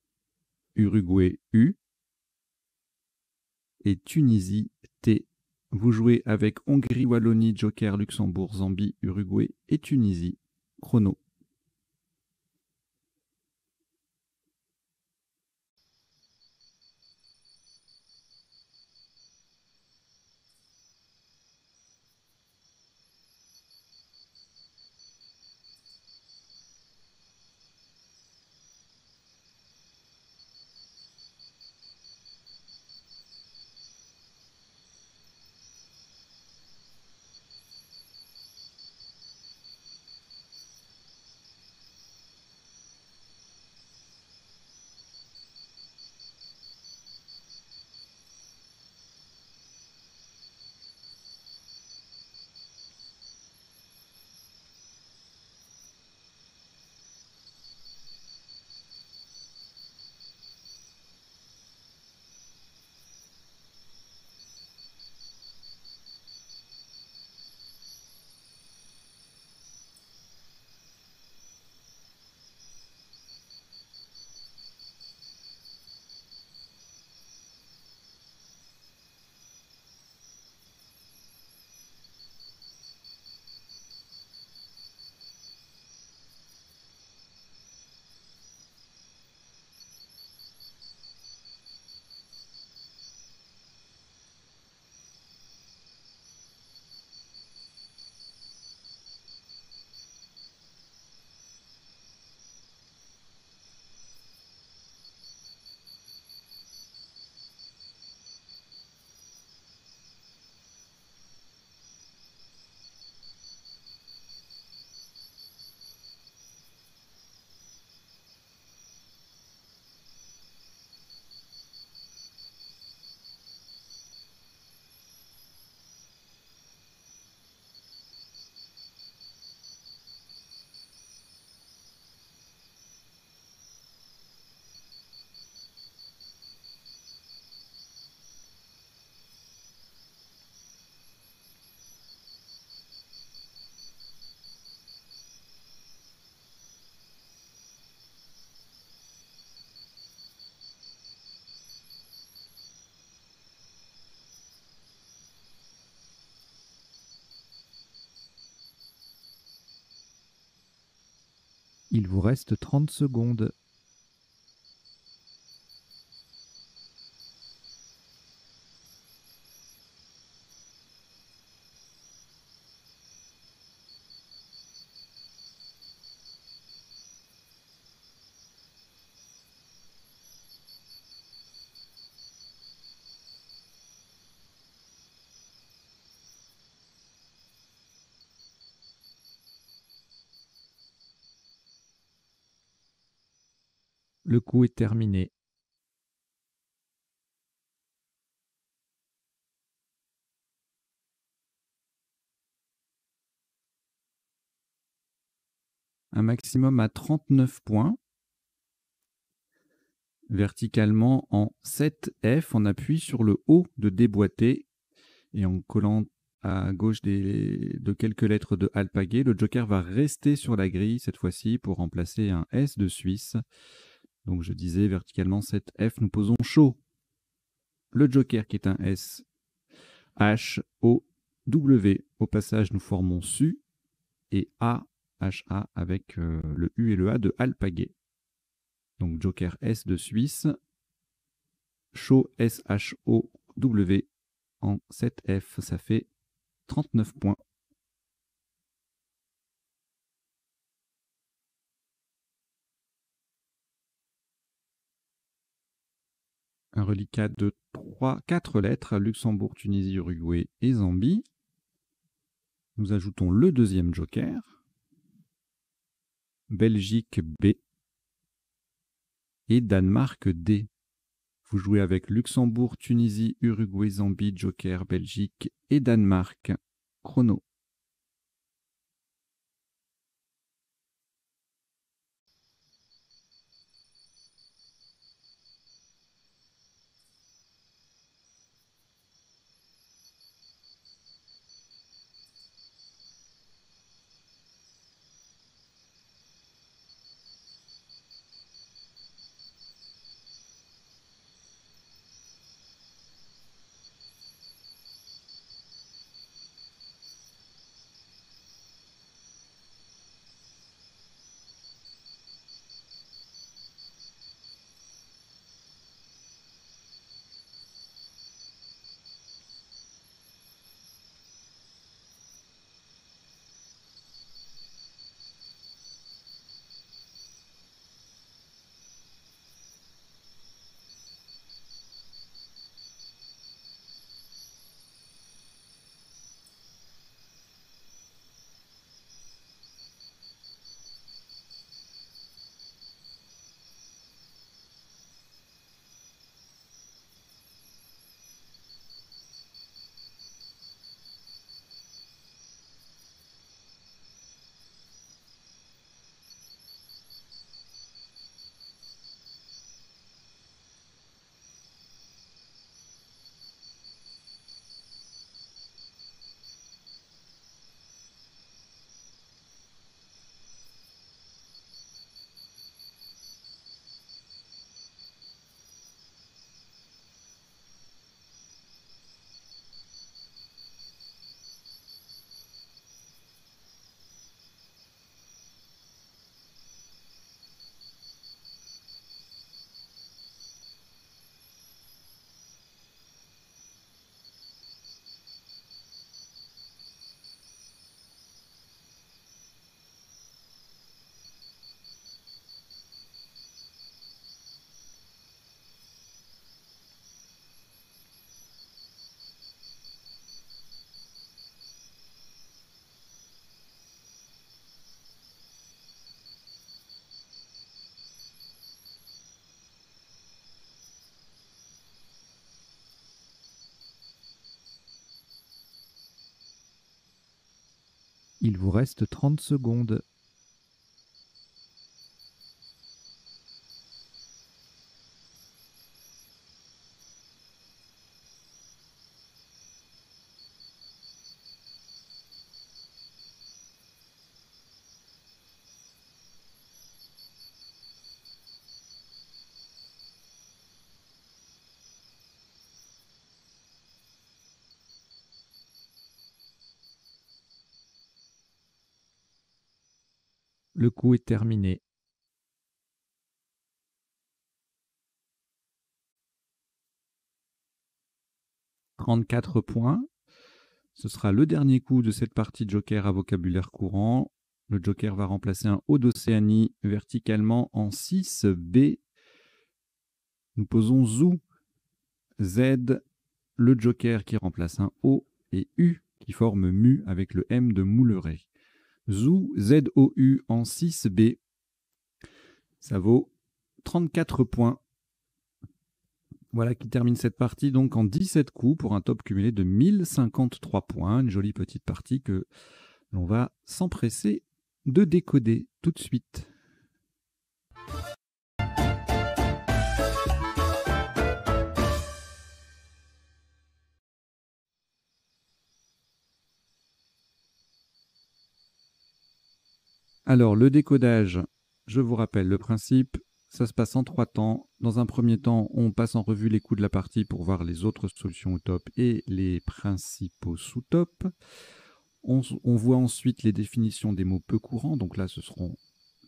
Uruguay U, et Tunisie T. Vous jouez avec Hongrie, Wallonie, Joker, Luxembourg, Zambie, Uruguay et Tunisie. Chrono. Il vous reste trente secondes. Le coup est terminé. Un maximum à trente-neuf points. Verticalement en sept F, on appuie sur le haut de déboîter et en collant à gauche des, de quelques lettres de alpaguet, le joker va rester sur la grille cette fois-ci pour remplacer un S de Suisse. Donc je disais verticalement sept F, nous posons chaud. Le joker qui est un S, H, O, W. Au passage, nous formons Su et A, H, A avec euh, le U et le A de alpaguet. Donc joker S de Suisse, chaud S H O W en sept F, ça fait trente-neuf points. Un reliquat de trois, quatre lettres, Luxembourg, Tunisie, Uruguay et Zambie. Nous ajoutons le deuxième joker, Belgique B et Danemark D. Vous jouez avec Luxembourg, Tunisie, Uruguay, Zambie, Joker, Belgique et Danemark. Chrono. Il vous reste trente secondes. Le coup est terminé. trente-quatre points. Ce sera le dernier coup de cette partie Joker à vocabulaire courant. Le Joker va remplacer un O d'Océanie verticalement en six B. Nous posons Zou, Z, le Joker qui remplace un O et U qui forme Mu avec le M de Mouleret. Zou, Z O U en six B. Ça vaut trente-quatre points. Voilà qui termine cette partie donc en dix-sept coups pour un top cumulé de mille cinquante-trois points. Une jolie petite partie que l'on va s'empresser de décoder tout de suite. Alors le décodage, je vous rappelle le principe. Ça se passe en trois temps. Dans un premier temps, on passe en revue les coups de la partie pour voir les autres solutions au top et les principaux sous-top. On, on voit ensuite les définitions des mots peu courants. Donc là, ce seront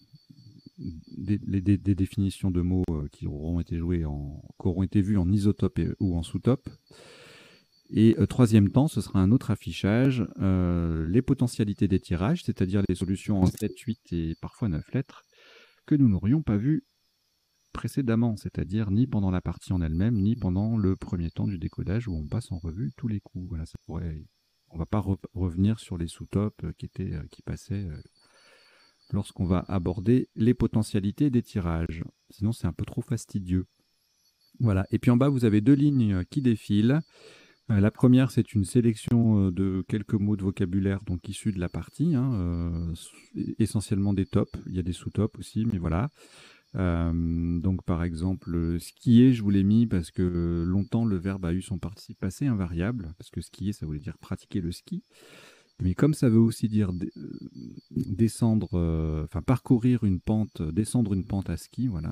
des, des, des définitions de mots qui auront été joués en, qui auront été vus en isotope et, ou en sous-top. Et euh, troisième temps, ce sera un autre affichage, euh, les potentialités des tirages, c'est-à-dire les solutions en sept, huit et parfois neuf lettres que nous n'aurions pas vues précédemment, c'est-à-dire ni pendant la partie en elle-même, ni pendant le premier temps du décodage où on passe en revue tous les coups. Voilà, ça pourrait... On ne va pas re revenir sur les sous-tops qui, étaient, qui passaient lorsqu'on va aborder les potentialités des tirages. Sinon, c'est un peu trop fastidieux. Voilà. Et puis en bas, vous avez deux lignes qui défilent. La première, c'est une sélection de quelques mots de vocabulaire donc issus de la partie, hein, euh, essentiellement des tops. Il y a des sous-tops aussi, mais voilà. Euh, donc par exemple, skier, je vous l'ai mis parce que longtemps le verbe a eu son participe passé invariable, parce que skier, ça voulait dire pratiquer le ski. Mais comme ça veut aussi dire descendre, euh, enfin parcourir une pente, descendre une pente à ski, voilà.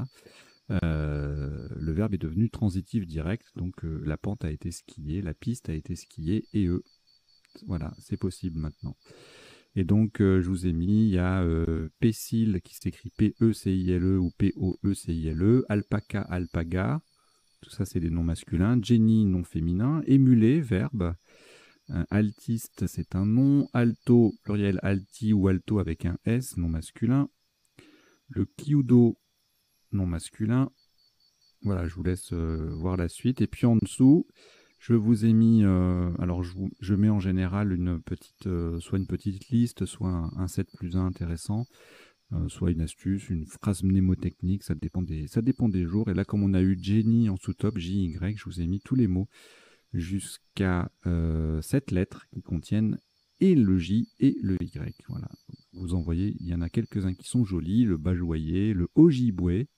Euh, le verbe est devenu transitif direct, donc euh, la pente a été skiée, la piste a été skiée, et eux. Voilà, c'est possible maintenant. Et donc, euh, je vous ai mis, il y a euh, Pécile qui s'écrit P E C I L E ou P O E C I L E, Alpaca, Alpaga, tout ça c'est des noms masculins, Jenny, nom féminin, Émulé, verbe, euh, Altiste, c'est un nom, Alto, pluriel alti ou alto avec un S, nom masculin, le Kiudo, nom masculin. Voilà, je vous laisse euh, voir la suite. Et puis en dessous, je vous ai mis, euh, alors je, vous, je mets en général une petite, euh, soit une petite liste, soit un, un set plus un intéressant, euh, soit une astuce, une phrase mnémotechnique, ça dépend des, ça dépend des jours. Et là, comme on a eu Jenny en sous-top, J Y, je vous ai mis tous les mots jusqu'à euh, sept lettres qui contiennent et le J et le Y. Voilà. Vous en voyez, il y en a quelques-uns qui sont jolis, le Bajoyer, le Ojibwe,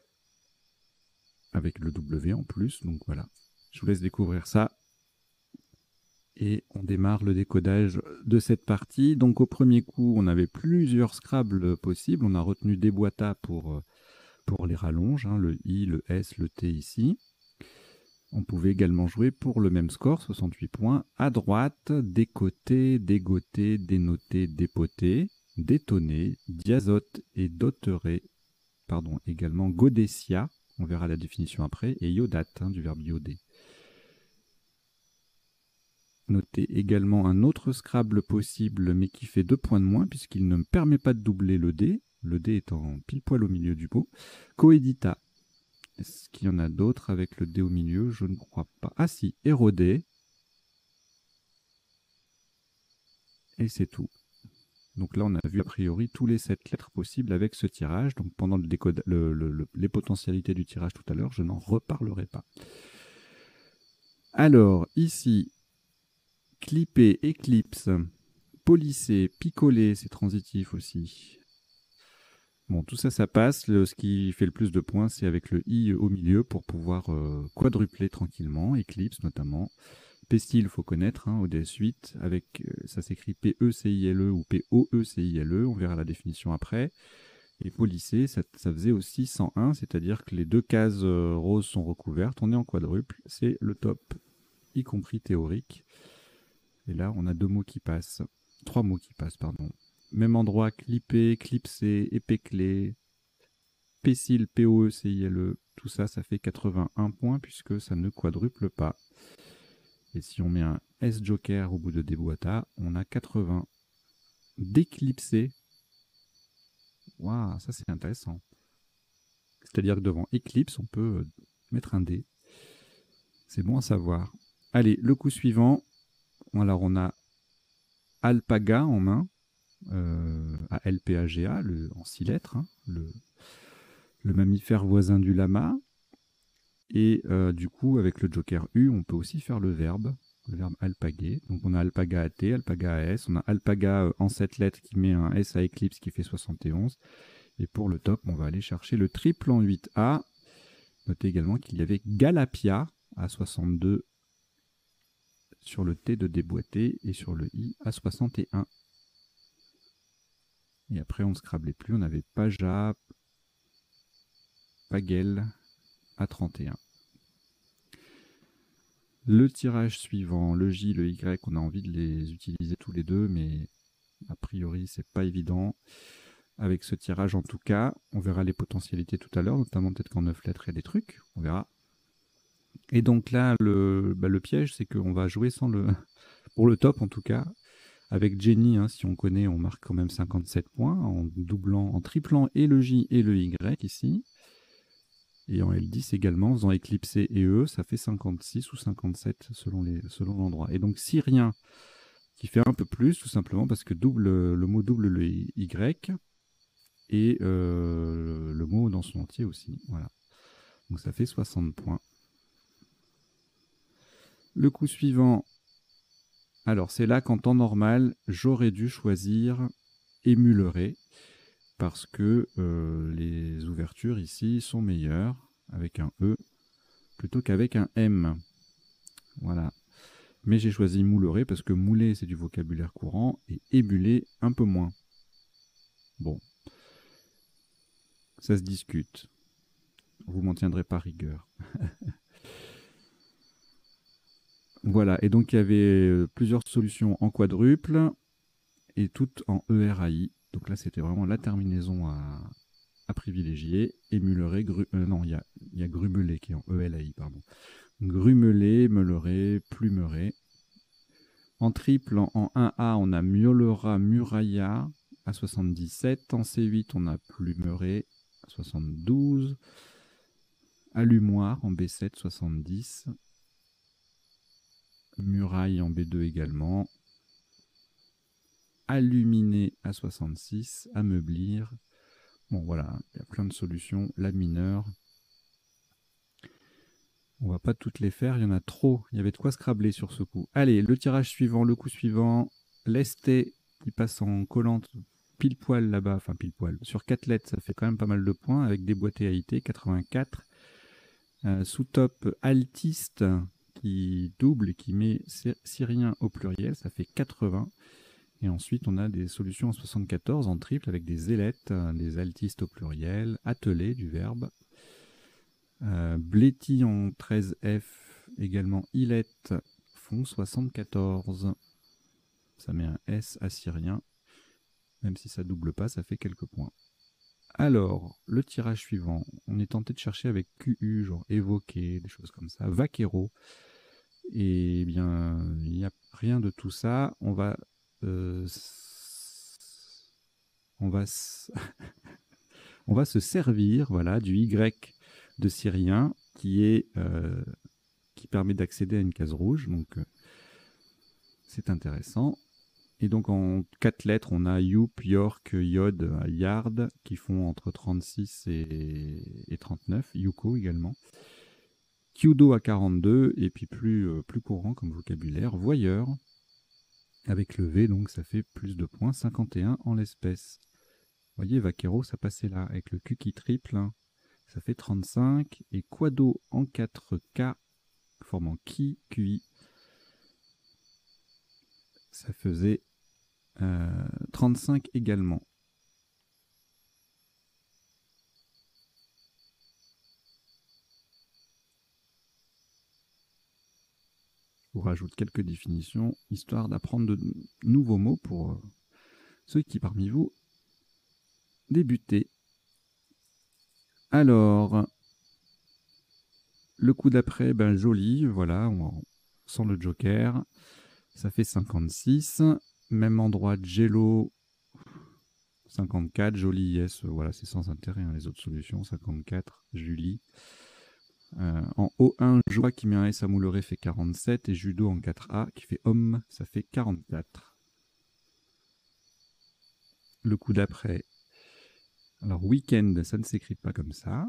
avec le W en plus, donc voilà. Je vous laisse découvrir ça. Et on démarre le décodage de cette partie. Donc au premier coup, on avait plusieurs Scrabble possibles. On a retenu des boîtas pour, pour les rallonges, hein, le I, le S, le T ici. On pouvait également jouer pour le même score, soixante-huit points, à droite, décoter, dégoter, dénoter, dépoter, détonner, diazote et doterer, pardon, également godessia, on verra la définition après, et iodate, hein, du verbe ioder. Notez également un autre Scrabble possible, mais qui fait deux points de moins, puisqu'il ne me permet pas de doubler le dé, le dé étant pile poil au milieu du mot. Coedita. Est-ce qu'il y en a d'autres avec le dé au milieu? Je ne crois pas. Ah si, érodé. Et c'est tout. Donc là, on a vu a priori tous les sept lettres possibles avec ce tirage. Donc pendant le décode, le, le, le, les potentialités du tirage tout à l'heure, je n'en reparlerai pas. Alors, ici, clipper, éclipse, Polisser, picoler, c'est transitif aussi. Bon, tout ça, ça passe. Le, ce qui fait le plus de points, c'est avec le i au milieu pour pouvoir euh, quadrupler tranquillement, Eclipse notamment. Pestil, il faut connaître, hein, O D S huit, avec, euh, ça s'écrit P E C I L E ou P O E C I L E, on verra la définition après. Et polisser, ça, ça faisait aussi cent un, c'est-à-dire que les deux cases euh, roses sont recouvertes, on est en quadruple, c'est le top, y compris théorique. Et là, on a deux mots qui passent, trois mots qui passent, pardon. Même endroit, clipper, clipser, épécler, Pessil, P O E C I L E, tout ça, ça fait quatre-vingt-un points puisque ça ne quadruple pas. Et si on met un S-Joker au bout de déboîta, on a quatre-vingts. D'éclipser. Waouh, ça c'est intéressant. C'est-à-dire que devant Eclipse, on peut mettre un D. C'est bon à savoir. Allez, le coup suivant. Alors on a Alpaga en main. Euh, A L P A G A, le, en six lettres. Hein, le, le mammifère voisin du lama. Et euh, du coup, avec le Joker U, on peut aussi faire le verbe. Le verbe alpaguer. Donc on a alpaga à T, alpaga à S. On a alpaga en sept lettres qui met un S à Eclipse qui fait soixante et onze. Et pour le top, on va aller chercher le triple en huit A. Notez également qu'il y avait Galapia à soixante-deux sur le T de déboîté et sur le I à soixante et un. Et après, on ne scrablait plus. On avait Paja, Pagel à trente et un. Le tirage suivant, le J, le Y, on a envie de les utiliser tous les deux, mais a priori, c'est pas évident. Avec ce tirage, en tout cas, on verra les potentialités tout à l'heure, notamment peut-être qu'en neuf lettres, il y a des trucs, on verra. Et donc là, le, bah, le piège, c'est qu'on va jouer sans le... pour le top, en tout cas, avec Jenny, hein, si on connaît, on marque quand même cinquante-sept points, en doublant, en triplant et le J et le Y, ici. Et en L dix également, en faisant éclipser et E, ça fait cinquante-six ou cinquante-sept selon les, selon l'endroit. Et donc Syrien, qui fait un peu plus, tout simplement parce que double, le mot double le Y, et euh, le mot dans son entier aussi. Voilà. Donc ça fait soixante points. Le coup suivant, alors c'est là qu'en temps normal, j'aurais dû choisir émulerer, parce que euh, les ouvertures ici sont meilleures avec un E plutôt qu'avec un M. Voilà. Mais j'ai choisi moulerer parce que mouler c'est du vocabulaire courant et émuler un peu moins. Bon. Ça se discute. Vous m'en tiendrez pas rigueur. Voilà. Et donc il y avait plusieurs solutions en quadruple et toutes en E R A I. Donc là c'était vraiment la terminaison à, à privilégier. Émulerer, gru... euh, non, il y a, y a grumeler qui est en E L A I, pardon. Grumeler, meulerer, plumerer. En triple, en un A, on a miaulera, muraya à soixante-dix-sept. En C huit, on a plumerer à soixante-douze. Allumoir en B sept, soixante-dix. Muraille en B deux également. Alluminer à soixante-six. Ameublir. Bon, voilà, il y a plein de solutions. La mineure. On va pas toutes les faire, il y en a trop. Il y avait de quoi scrabler sur ce coup. Allez, le tirage suivant, le coup suivant. Lesté qui passe en collante pile poil là-bas, enfin pile poil. Sur quatre lettres, ça fait quand même pas mal de points avec déboîté A I T, quatre-vingt-quatre. Euh, sous top, altiste qui double et qui met syrien au pluriel, ça fait quatre-vingts. Et ensuite, on a des solutions en soixante-quatorze en triple avec des ailettes, des altistes au pluriel, attelé du verbe. Euh, Bléti en treize F, également Ilette, font soixante-quatorze. Ça met un S assyrien. Même si ça double pas, ça fait quelques points. Alors, le tirage suivant, on est tenté de chercher avec Q U, genre évoquer, des choses comme ça. Vaquero. Et bien, il n'y a rien de tout ça. On va... Euh, on va... on va se servir, voilà, du Y de syrien qui est euh, qui permet d'accéder à une case rouge, donc euh, c'est intéressant. Et donc en quatre lettres, on a Youp, York, Yod, Yard qui font entre trente-six et, et trente-neuf, Yuko également. Kyudo à quarante-deux et puis plus, euh, plus courant comme vocabulaire, voyeur. Avec le V, donc ça fait plus de points, cinquante et un en l'espèce. Vous voyez, Vaquero, ça passait là. Avec le Q qui triple, hein, ça fait trente-cinq. Et Quado en quatre K, formant Qui, Q I, ça faisait euh, trente-cinq également. Je vous rajoute quelques définitions, histoire d'apprendre de nouveaux mots pour euh, ceux qui parmi vous débutaient. Alors, le coup d'après, ben joli, voilà, on sent le joker, ça fait cinquante-six. Même endroit, Jello, cinquante-quatre, joli, yes, voilà, c'est sans intérêt, hein, les autres solutions, cinquante-quatre, Julie. Euh, en O un, Joie qui met un S à Mouleré fait quarante-sept, et Judo en quatre A qui fait homme, ça fait quarante-quatre. Le coup d'après, alors week-end, ça ne s'écrit pas comme ça.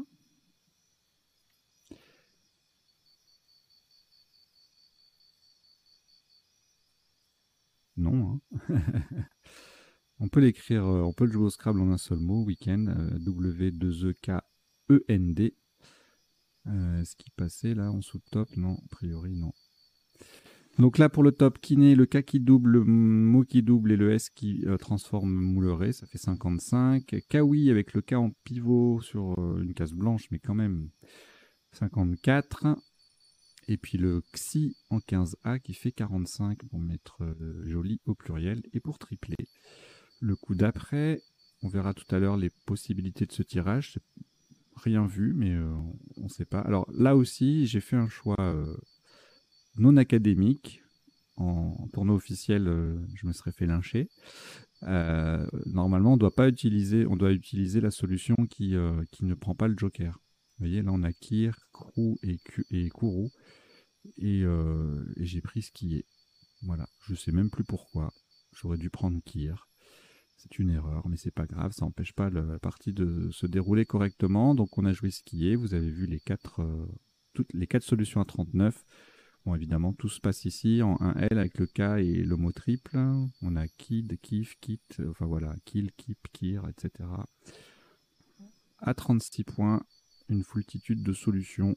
Non, hein. On peut l'écrire, on peut le jouer au Scrabble en un seul mot, week-end, euh, W deux E K E N D. Euh, ce qui passait là en sous-top, non, a priori non. Donc là pour le top, kiné, le K qui double, le mot qui double et le S qui euh, transforme Mouleré, ça fait cinquante-cinq. Kawi avec le K en pivot sur euh, une case blanche, mais quand même cinquante-quatre. Et puis le Xi en quinze A qui fait quarante-cinq pour mettre euh, joli au pluriel et pour tripler. Le coup d'après, on verra tout à l'heure les possibilités de ce tirage. Rien vu, mais euh, on ne sait pas. Alors là aussi, j'ai fait un choix euh, non académique. En tournoi officiel, euh, je me serais fait lyncher. Euh, normalement, on doit pas utiliser, on doit utiliser la solution qui, euh, qui ne prend pas le joker. Vous voyez, là on a Kir, Krou et, et Kourou. Et, euh, et j'ai pris ce qui est. Voilà, je sais même plus pourquoi. J'aurais dû prendre Kir. C'est une erreur, mais c'est pas grave, ça n'empêche pas la partie de se dérouler correctement. Donc on a joué ce qui est. Vous avez vu les quatre, euh, toutes les quatre solutions à trente-neuf. Bon, évidemment, tout se passe ici en un L avec le K et le mot triple. On a kid, kiff, kit, enfin voilà, kill, keep, kir, et cetera. À trente-six points, une foultitude de solutions.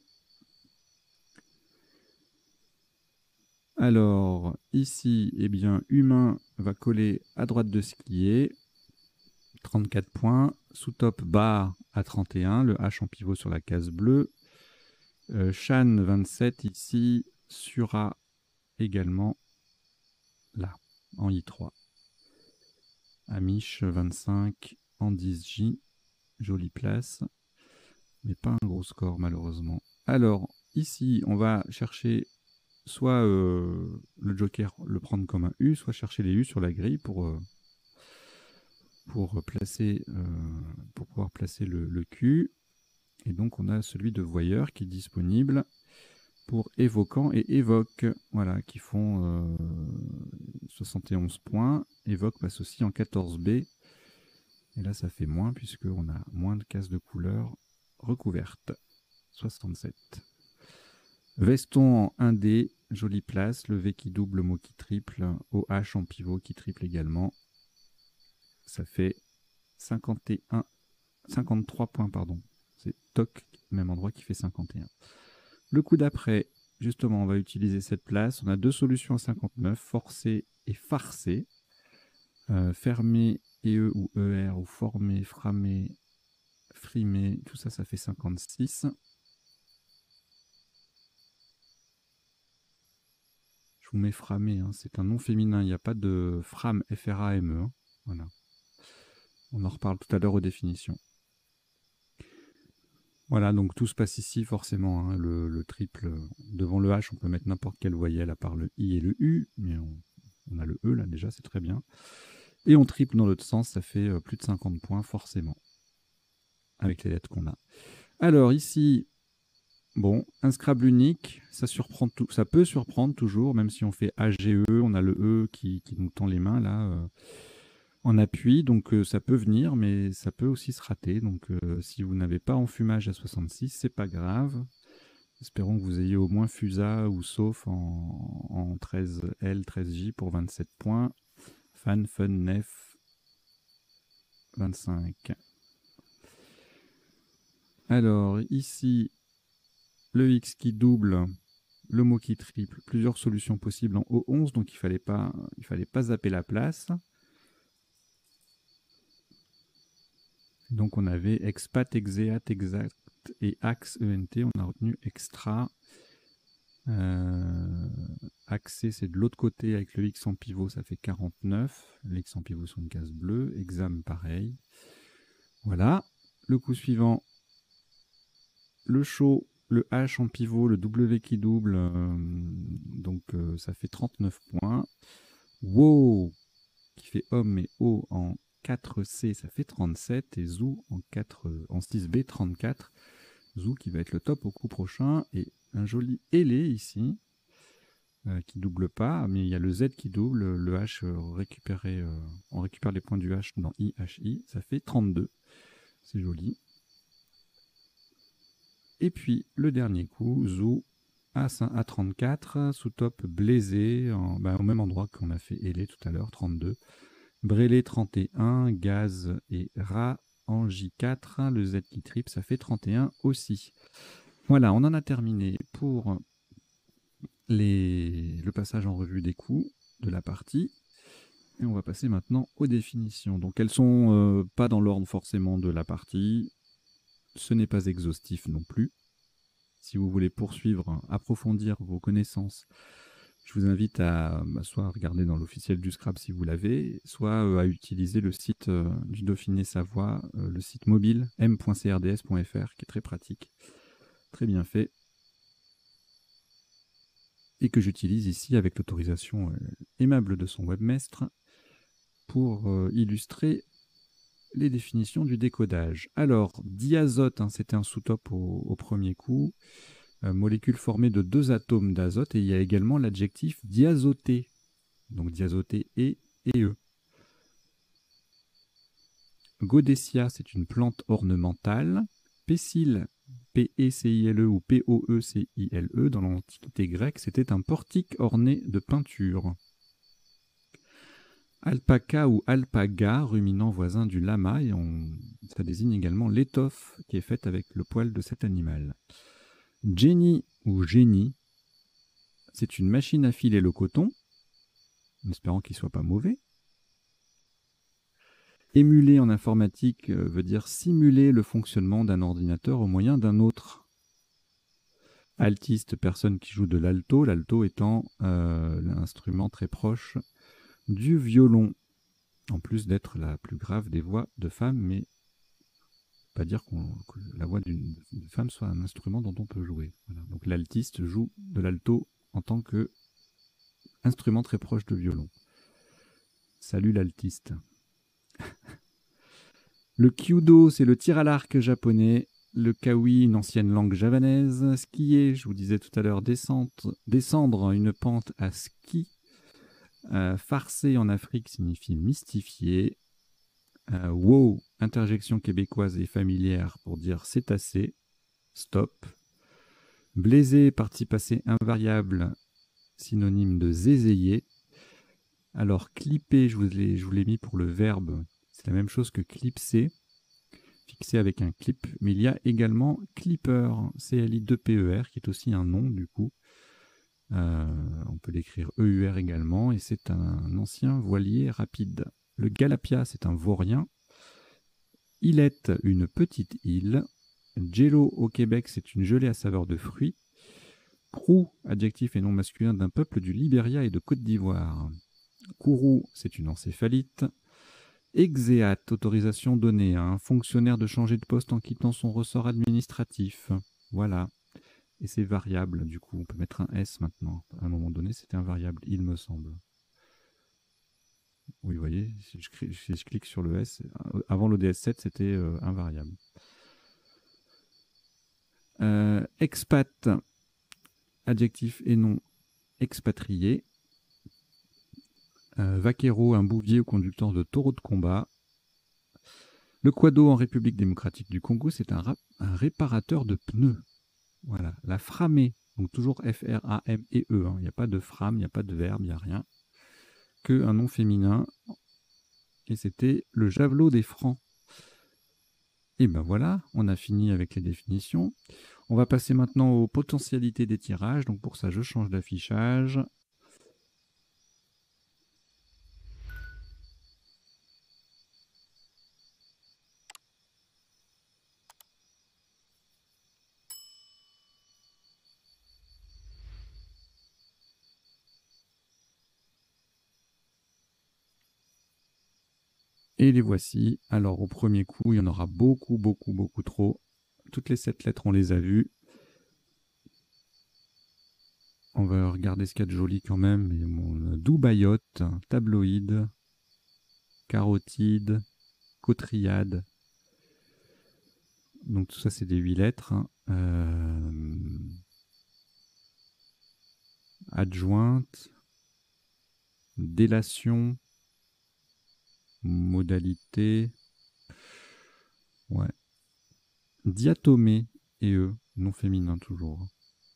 Alors, ici, eh bien, humain va coller à droite de ce qui est. trente-quatre points. Sous-top, bar à trente et un. Le H en pivot sur la case bleue. Euh, Shan, vingt-sept ici. Sura également là, en I trois. Amish, vingt-cinq en dix J. Jolie place. Mais pas un gros score, malheureusement. Alors, ici, on va chercher soit euh, le joker, le prendre comme un U, soit chercher les U sur la grille pour, euh, pour, placer, euh, pour pouvoir placer le, le Q. Et donc, on a celui de voyeur qui est disponible pour évoquant et évoque, voilà, qui font euh, soixante et onze points. Évoque passe aussi en quatorze B. Et là, ça fait moins, puisqu'on a moins de cases de couleurs recouvertes. soixante-sept. Veston en un D, jolie place. Le V qui double, le mot qui triple. O H en pivot qui triple également. Ça fait cinquante et un, cinquante-trois points, pardon. C'est Toc, même endroit qui fait cinquante et un. Le coup d'après, justement, on va utiliser cette place. On a deux solutions à cinquante-neuf, forcé et farcé. Euh, fermé, E E ou E R, ou formé, framé, frimé, tout ça, ça fait cinquante-six. Je vous mets framé, hein, c'est un nom féminin, il n'y a pas de frame, F R A M E. Hein. Voilà. On en reparle tout à l'heure aux définitions. Voilà, donc tout se passe ici forcément. Hein, le, le triple, devant le H, on peut mettre n'importe quelle voyelle à part le I et le U, mais on, on a le E là déjà, c'est très bien. Et on triple dans l'autre sens, ça fait plus de cinquante points forcément, avec les lettres qu'on a. Alors ici, bon, un Scrabble unique, ça, surprend tout, ça peut surprendre toujours, même si on fait A G E, on a le E qui, qui nous tend les mains là, euh, en appui, donc euh, ça peut venir, mais ça peut aussi se rater. Donc euh, si vous n'avez pas enfumage à soixante-six, c'est pas grave. Espérons que vous ayez au moins Fusa ou Sauf en, en treize L, treize J pour vingt-sept points. Fan, Fun, Nef, vingt-cinq. Alors, ici, le X qui double, le mot qui triple, plusieurs solutions possibles en O onze, donc il ne fallait pas, il fallait pas zapper la place. Donc on avait expat, exeat, exact et axe, ent, on a retenu extra. Euh, axé, c'est de l'autre côté avec le X en pivot, ça fait quarante-neuf. L'X en pivot sur une case bleue. Exam, pareil. Voilà. Le coup suivant, le show, le H en pivot, le W qui double. Euh, donc euh, ça fait trente-neuf points. Wow, qui fait homme et O en quatre C, ça fait trente-sept. Et Zou en, quatre, en six B, trente-quatre. Zou qui va être le top au coup prochain. Et un joli ailé ici. Euh, qui double pas, mais il y a le Z qui double, le H euh, récupéré, euh, on récupère les points du H dans I H I, ça fait trente-deux, c'est joli. Et puis le dernier coup, Zou à trente-quatre, sous top Blaisé, en, bah, au même endroit qu'on a fait Ailé tout à l'heure, trente-deux. Brélé trente et un, Gaz et Ra en J quatre, le Z qui triple, ça fait trente et un aussi. Voilà, on en a terminé pour Les, le passage en revue des coups de la partie. Et on va passer maintenant aux définitions. Donc elles sont euh, pas dans l'ordre forcément de la partie. Ce n'est pas exhaustif non plus. Si vous voulez poursuivre, approfondir vos connaissances, je vous invite à bah, soit à regarder dans l'officiel du Scrabble si vous l'avez, soit euh, à utiliser le site euh, du Dauphiné Savoie, euh, le site mobile m point c r d s point f r, qui est très pratique, très bien fait, et que j'utilise ici avec l'autorisation euh, aimable de son webmestre pour euh, illustrer les définitions du décodage. Alors, diazote, hein, c'était un sous-top au, au premier coup, euh, molécule formée de deux atomes d'azote, et il y a également l'adjectif diazoté, donc diazoté et et e. Godessia, c'est une plante ornementale. Pécile, P E C I L E ou P O E C I L E, dans l'Antiquité grecque, c'était un portique orné de peintures. Alpaca ou alpaga, ruminant voisin du lama, et on, ça désigne également l'étoffe qui est faite avec le poil de cet animal. Jenny ou génie, c'est une machine à filer le coton, en espérant qu'il ne soit pas mauvais. Émuler en informatique euh, veut dire simuler le fonctionnement d'un ordinateur au moyen d'un autre. Altiste, personne qui joue de l'alto, l'alto étant euh, l'instrument très proche du violon, en plus d'être la plus grave des voix de femmes, mais pas dire qu'on, que la voix d'une femme soit un instrument dont on peut jouer. Voilà. Donc l'altiste joue de l'alto en tant que instrument très proche de violon. Salut l'altiste. Le kyudo, c'est le tir à l'arc japonais. Le kawi, une ancienne langue javanaise. Skier, je vous disais tout à l'heure, descendre une pente à ski. Euh, farcer en Afrique signifie mystifier. Euh, wow, interjection québécoise et familière pour dire c'est assez. Stop. Blaiser, partie passée invariable, synonyme de zézayer. Alors clipper, je vous l'ai, je vous l'ai mis pour le verbe. C'est la même chose que clipser, fixé avec un clip. Mais il y a également clipper, C L I deux P E R, qui est aussi un nom du coup. Euh, on peut l'écrire E U R également, et c'est un ancien voilier rapide. Le galapia, c'est un vaurien. Îlette, une petite île. Jello au Québec, c'est une gelée à saveur de fruits. Krou, adjectif et nom masculin d'un peuple du Libéria et de Côte d'Ivoire. Kourou, c'est une encéphalite. Exeat, autorisation donnée à un fonctionnaire de changer de poste en quittant son ressort administratif. Voilà. Et c'est variable, du coup. On peut mettre un S maintenant. À un moment donné, c'était un variable, il me semble. Oui, vous voyez, si je, si je clique sur le S, avant l'O D S sept, c'était euh, invariable. Euh, expat, adjectif et nom expatrié. Euh, vaquero, un bouvier ou conducteur de taureau de combat. Le quado en République démocratique du Congo, c'est un, un réparateur de pneus. Voilà, la framée. Donc toujours F R A M et E. Hein. Il n'y a pas de frame, il n'y a pas de verbe, il n'y a rien. Que un nom féminin. Et c'était le javelot des francs. Et ben voilà, on a fini avec les définitions. On va passer maintenant aux potentialités des tirages. Donc pour ça, je change d'affichage. Et les voici. Alors au premier coup, il y en aura beaucoup, beaucoup, beaucoup trop. Toutes les sept lettres, on les a vues. On va regarder ce qu'il y a de joli quand même. Mais mon doubayotte, tabloïd, carotide, cotriade. Donc tout ça, c'est des huit lettres. Hein. Euh... Adjointe, délation, modalité, ouais. Diatomée et E, non féminin toujours.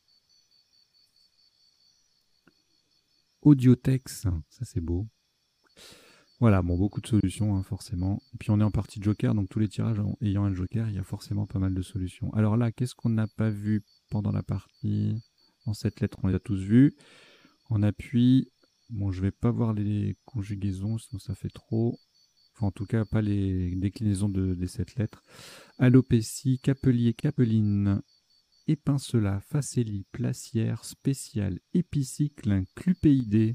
Audiotex, ça c'est beau. Voilà, bon, beaucoup de solutions, hein, forcément. Et puis on est en partie joker, donc tous les tirages ayant un joker, il y a forcément pas mal de solutions. Alors là, qu'est-ce qu'on n'a pas vu pendant la partie? En cette lettre, on les a tous vus. En appui, bon, je vais pas voir les conjugaisons, sinon ça fait trop. Enfin, en tout cas, pas les déclinaisons de, des sept lettres. Alopécie, capelier, capeline, épincelat, facélie, placière, spécial, épicycle, clupéidé,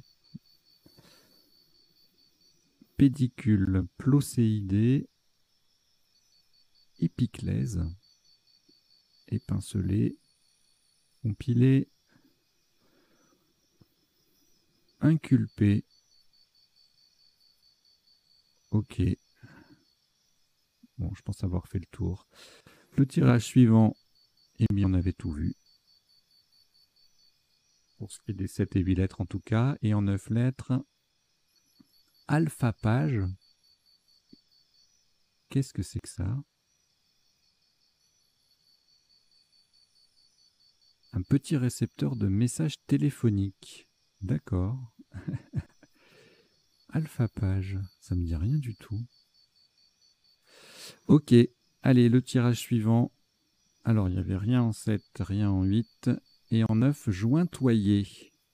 pédicule, plocéidé, épiclèse, épincelé, compilé, inculpé. Ok. Bon, je pense avoir fait le tour. Le tirage suivant, eh bien, on avait tout vu. Pour ce qui est des sept et huit lettres en tout cas. Et en neuf lettres, alphapage. Qu'est-ce que c'est que ça? Un petit récepteur de messages téléphoniques. D'accord. Alphapage, ça me dit rien du tout. Ok, allez, le tirage suivant. Alors, il n'y avait rien en sept, rien en huit. Et en neuf, jointoyer.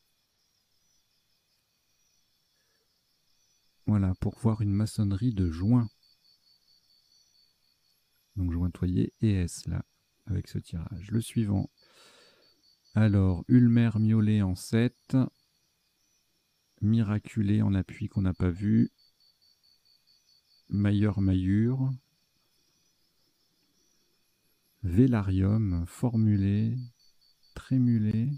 Voilà, pour voir une maçonnerie de joint. Donc, jointoyer et S, là, avec ce tirage. Le suivant. Alors, ulmer miaulet en sept. Miraculé en appui qu'on n'a pas vu. Mailleur maillure. Vélarium, formulé, trémulé,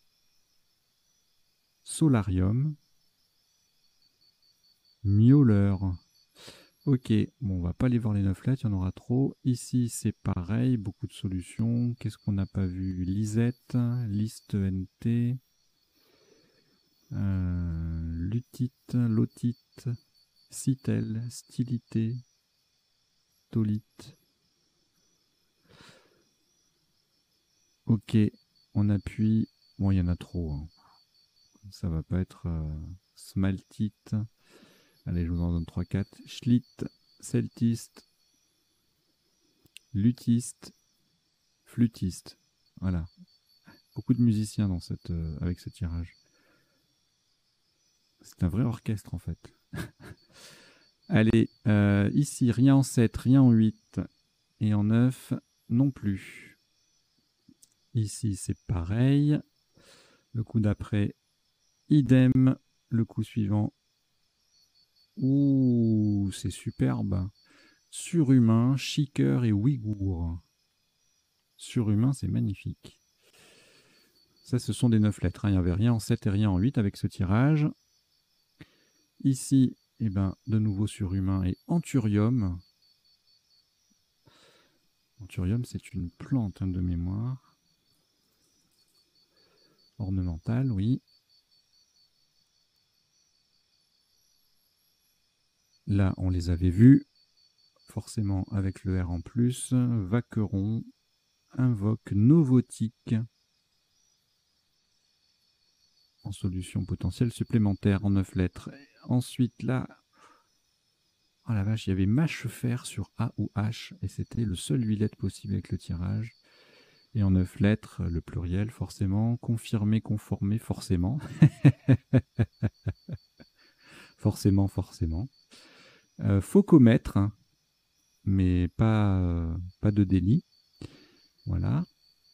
solarium, miauleur. Ok, bon, on va pas aller voir les neuf lettres, il y en aura trop. Ici, c'est pareil, beaucoup de solutions. Qu'est-ce qu'on n'a pas vu? Lisette, liste N T, euh, lutite, lotite, citel, stilité, tolite. Ok, on appuie. Bon, il y en a trop. Hein. Ça va pas être euh, smaltite. Allez, je vous en donne trois quatre. Schlitt, celtiste, luthiste, flûtiste. Voilà. Beaucoup de musiciens dans cette, euh, avec ce tirage. C'est un vrai orchestre en fait. Allez, euh, ici, rien en sept, rien en huit. Et en neuf, non plus. Ici, c'est pareil. Le coup d'après, idem. Le coup suivant. Ouh, c'est superbe. Surhumain, chiqueur et ouïghour. Surhumain, c'est magnifique. Ça, ce sont des neuf lettres. Hein. Il n'y avait rien en sept et rien en huit avec ce tirage. Ici, eh ben, de nouveau surhumain et anthurium. Anthurium, c'est une plante hein, de mémoire. Ornementale, oui. Là, on les avait vus. Forcément, avec le R en plus. Vaqueron, invoque Novotique en solution potentielle supplémentaire en neuf lettres. Ensuite, là, oh la vache, il y avait mâche-fer sur A ou H, et c'était le seul huit lettres possible avec le tirage. Et en neuf lettres, le pluriel, forcément. Confirmé, conformé, forcément. forcément, forcément. Euh, faucomètre, hein, mais pas, euh, pas de délit. Voilà.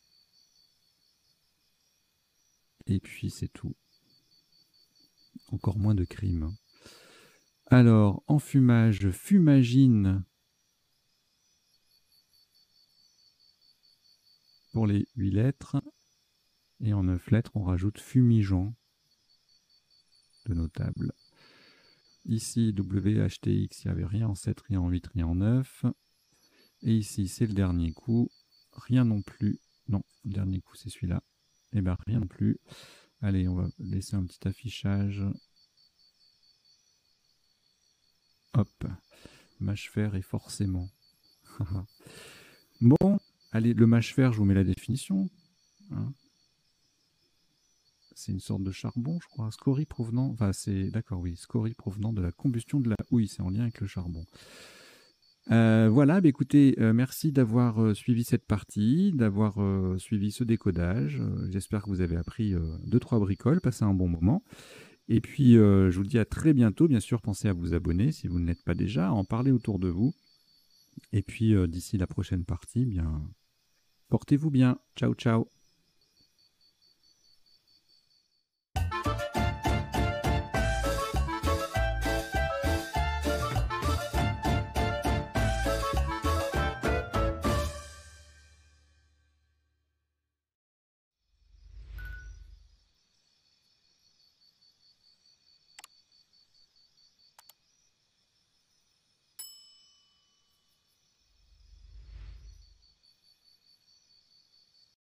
Et puis, c'est tout. Encore moins de crimes. Alors, enfumage, fumagine. Pour les huit lettres. Et en neuf lettres, on rajoute fumigeant de notable. Ici, W H T X, il n'y avait rien en sept, rien en huit, rien en neuf. Et ici, c'est le dernier coup. Rien non plus. Non, le dernier coup, c'est celui-là. Et bien, rien non plus. Allez, on va laisser un petit affichage. Hop. Mâche-fer et forcément. Bon, allez, le mâche-fer, je vous mets la définition. Hein. C'est une sorte de charbon, je crois. Scorie provenant... Enfin, c'est... D'accord, oui. Scorie provenant de la combustion de la houille. C'est en lien avec le charbon. Euh, voilà, bah écoutez, euh, merci d'avoir euh, suivi cette partie, d'avoir euh, suivi ce décodage. Euh, J'espère que vous avez appris euh, deux, trois bricoles, passé un bon moment. Et puis, euh, je vous dis à très bientôt. Bien sûr, pensez à vous abonner si vous ne l'êtes pas déjà, à en parler autour de vous. Et puis, euh, d'ici la prochaine partie, bien, portez-vous bien. Ciao, ciao.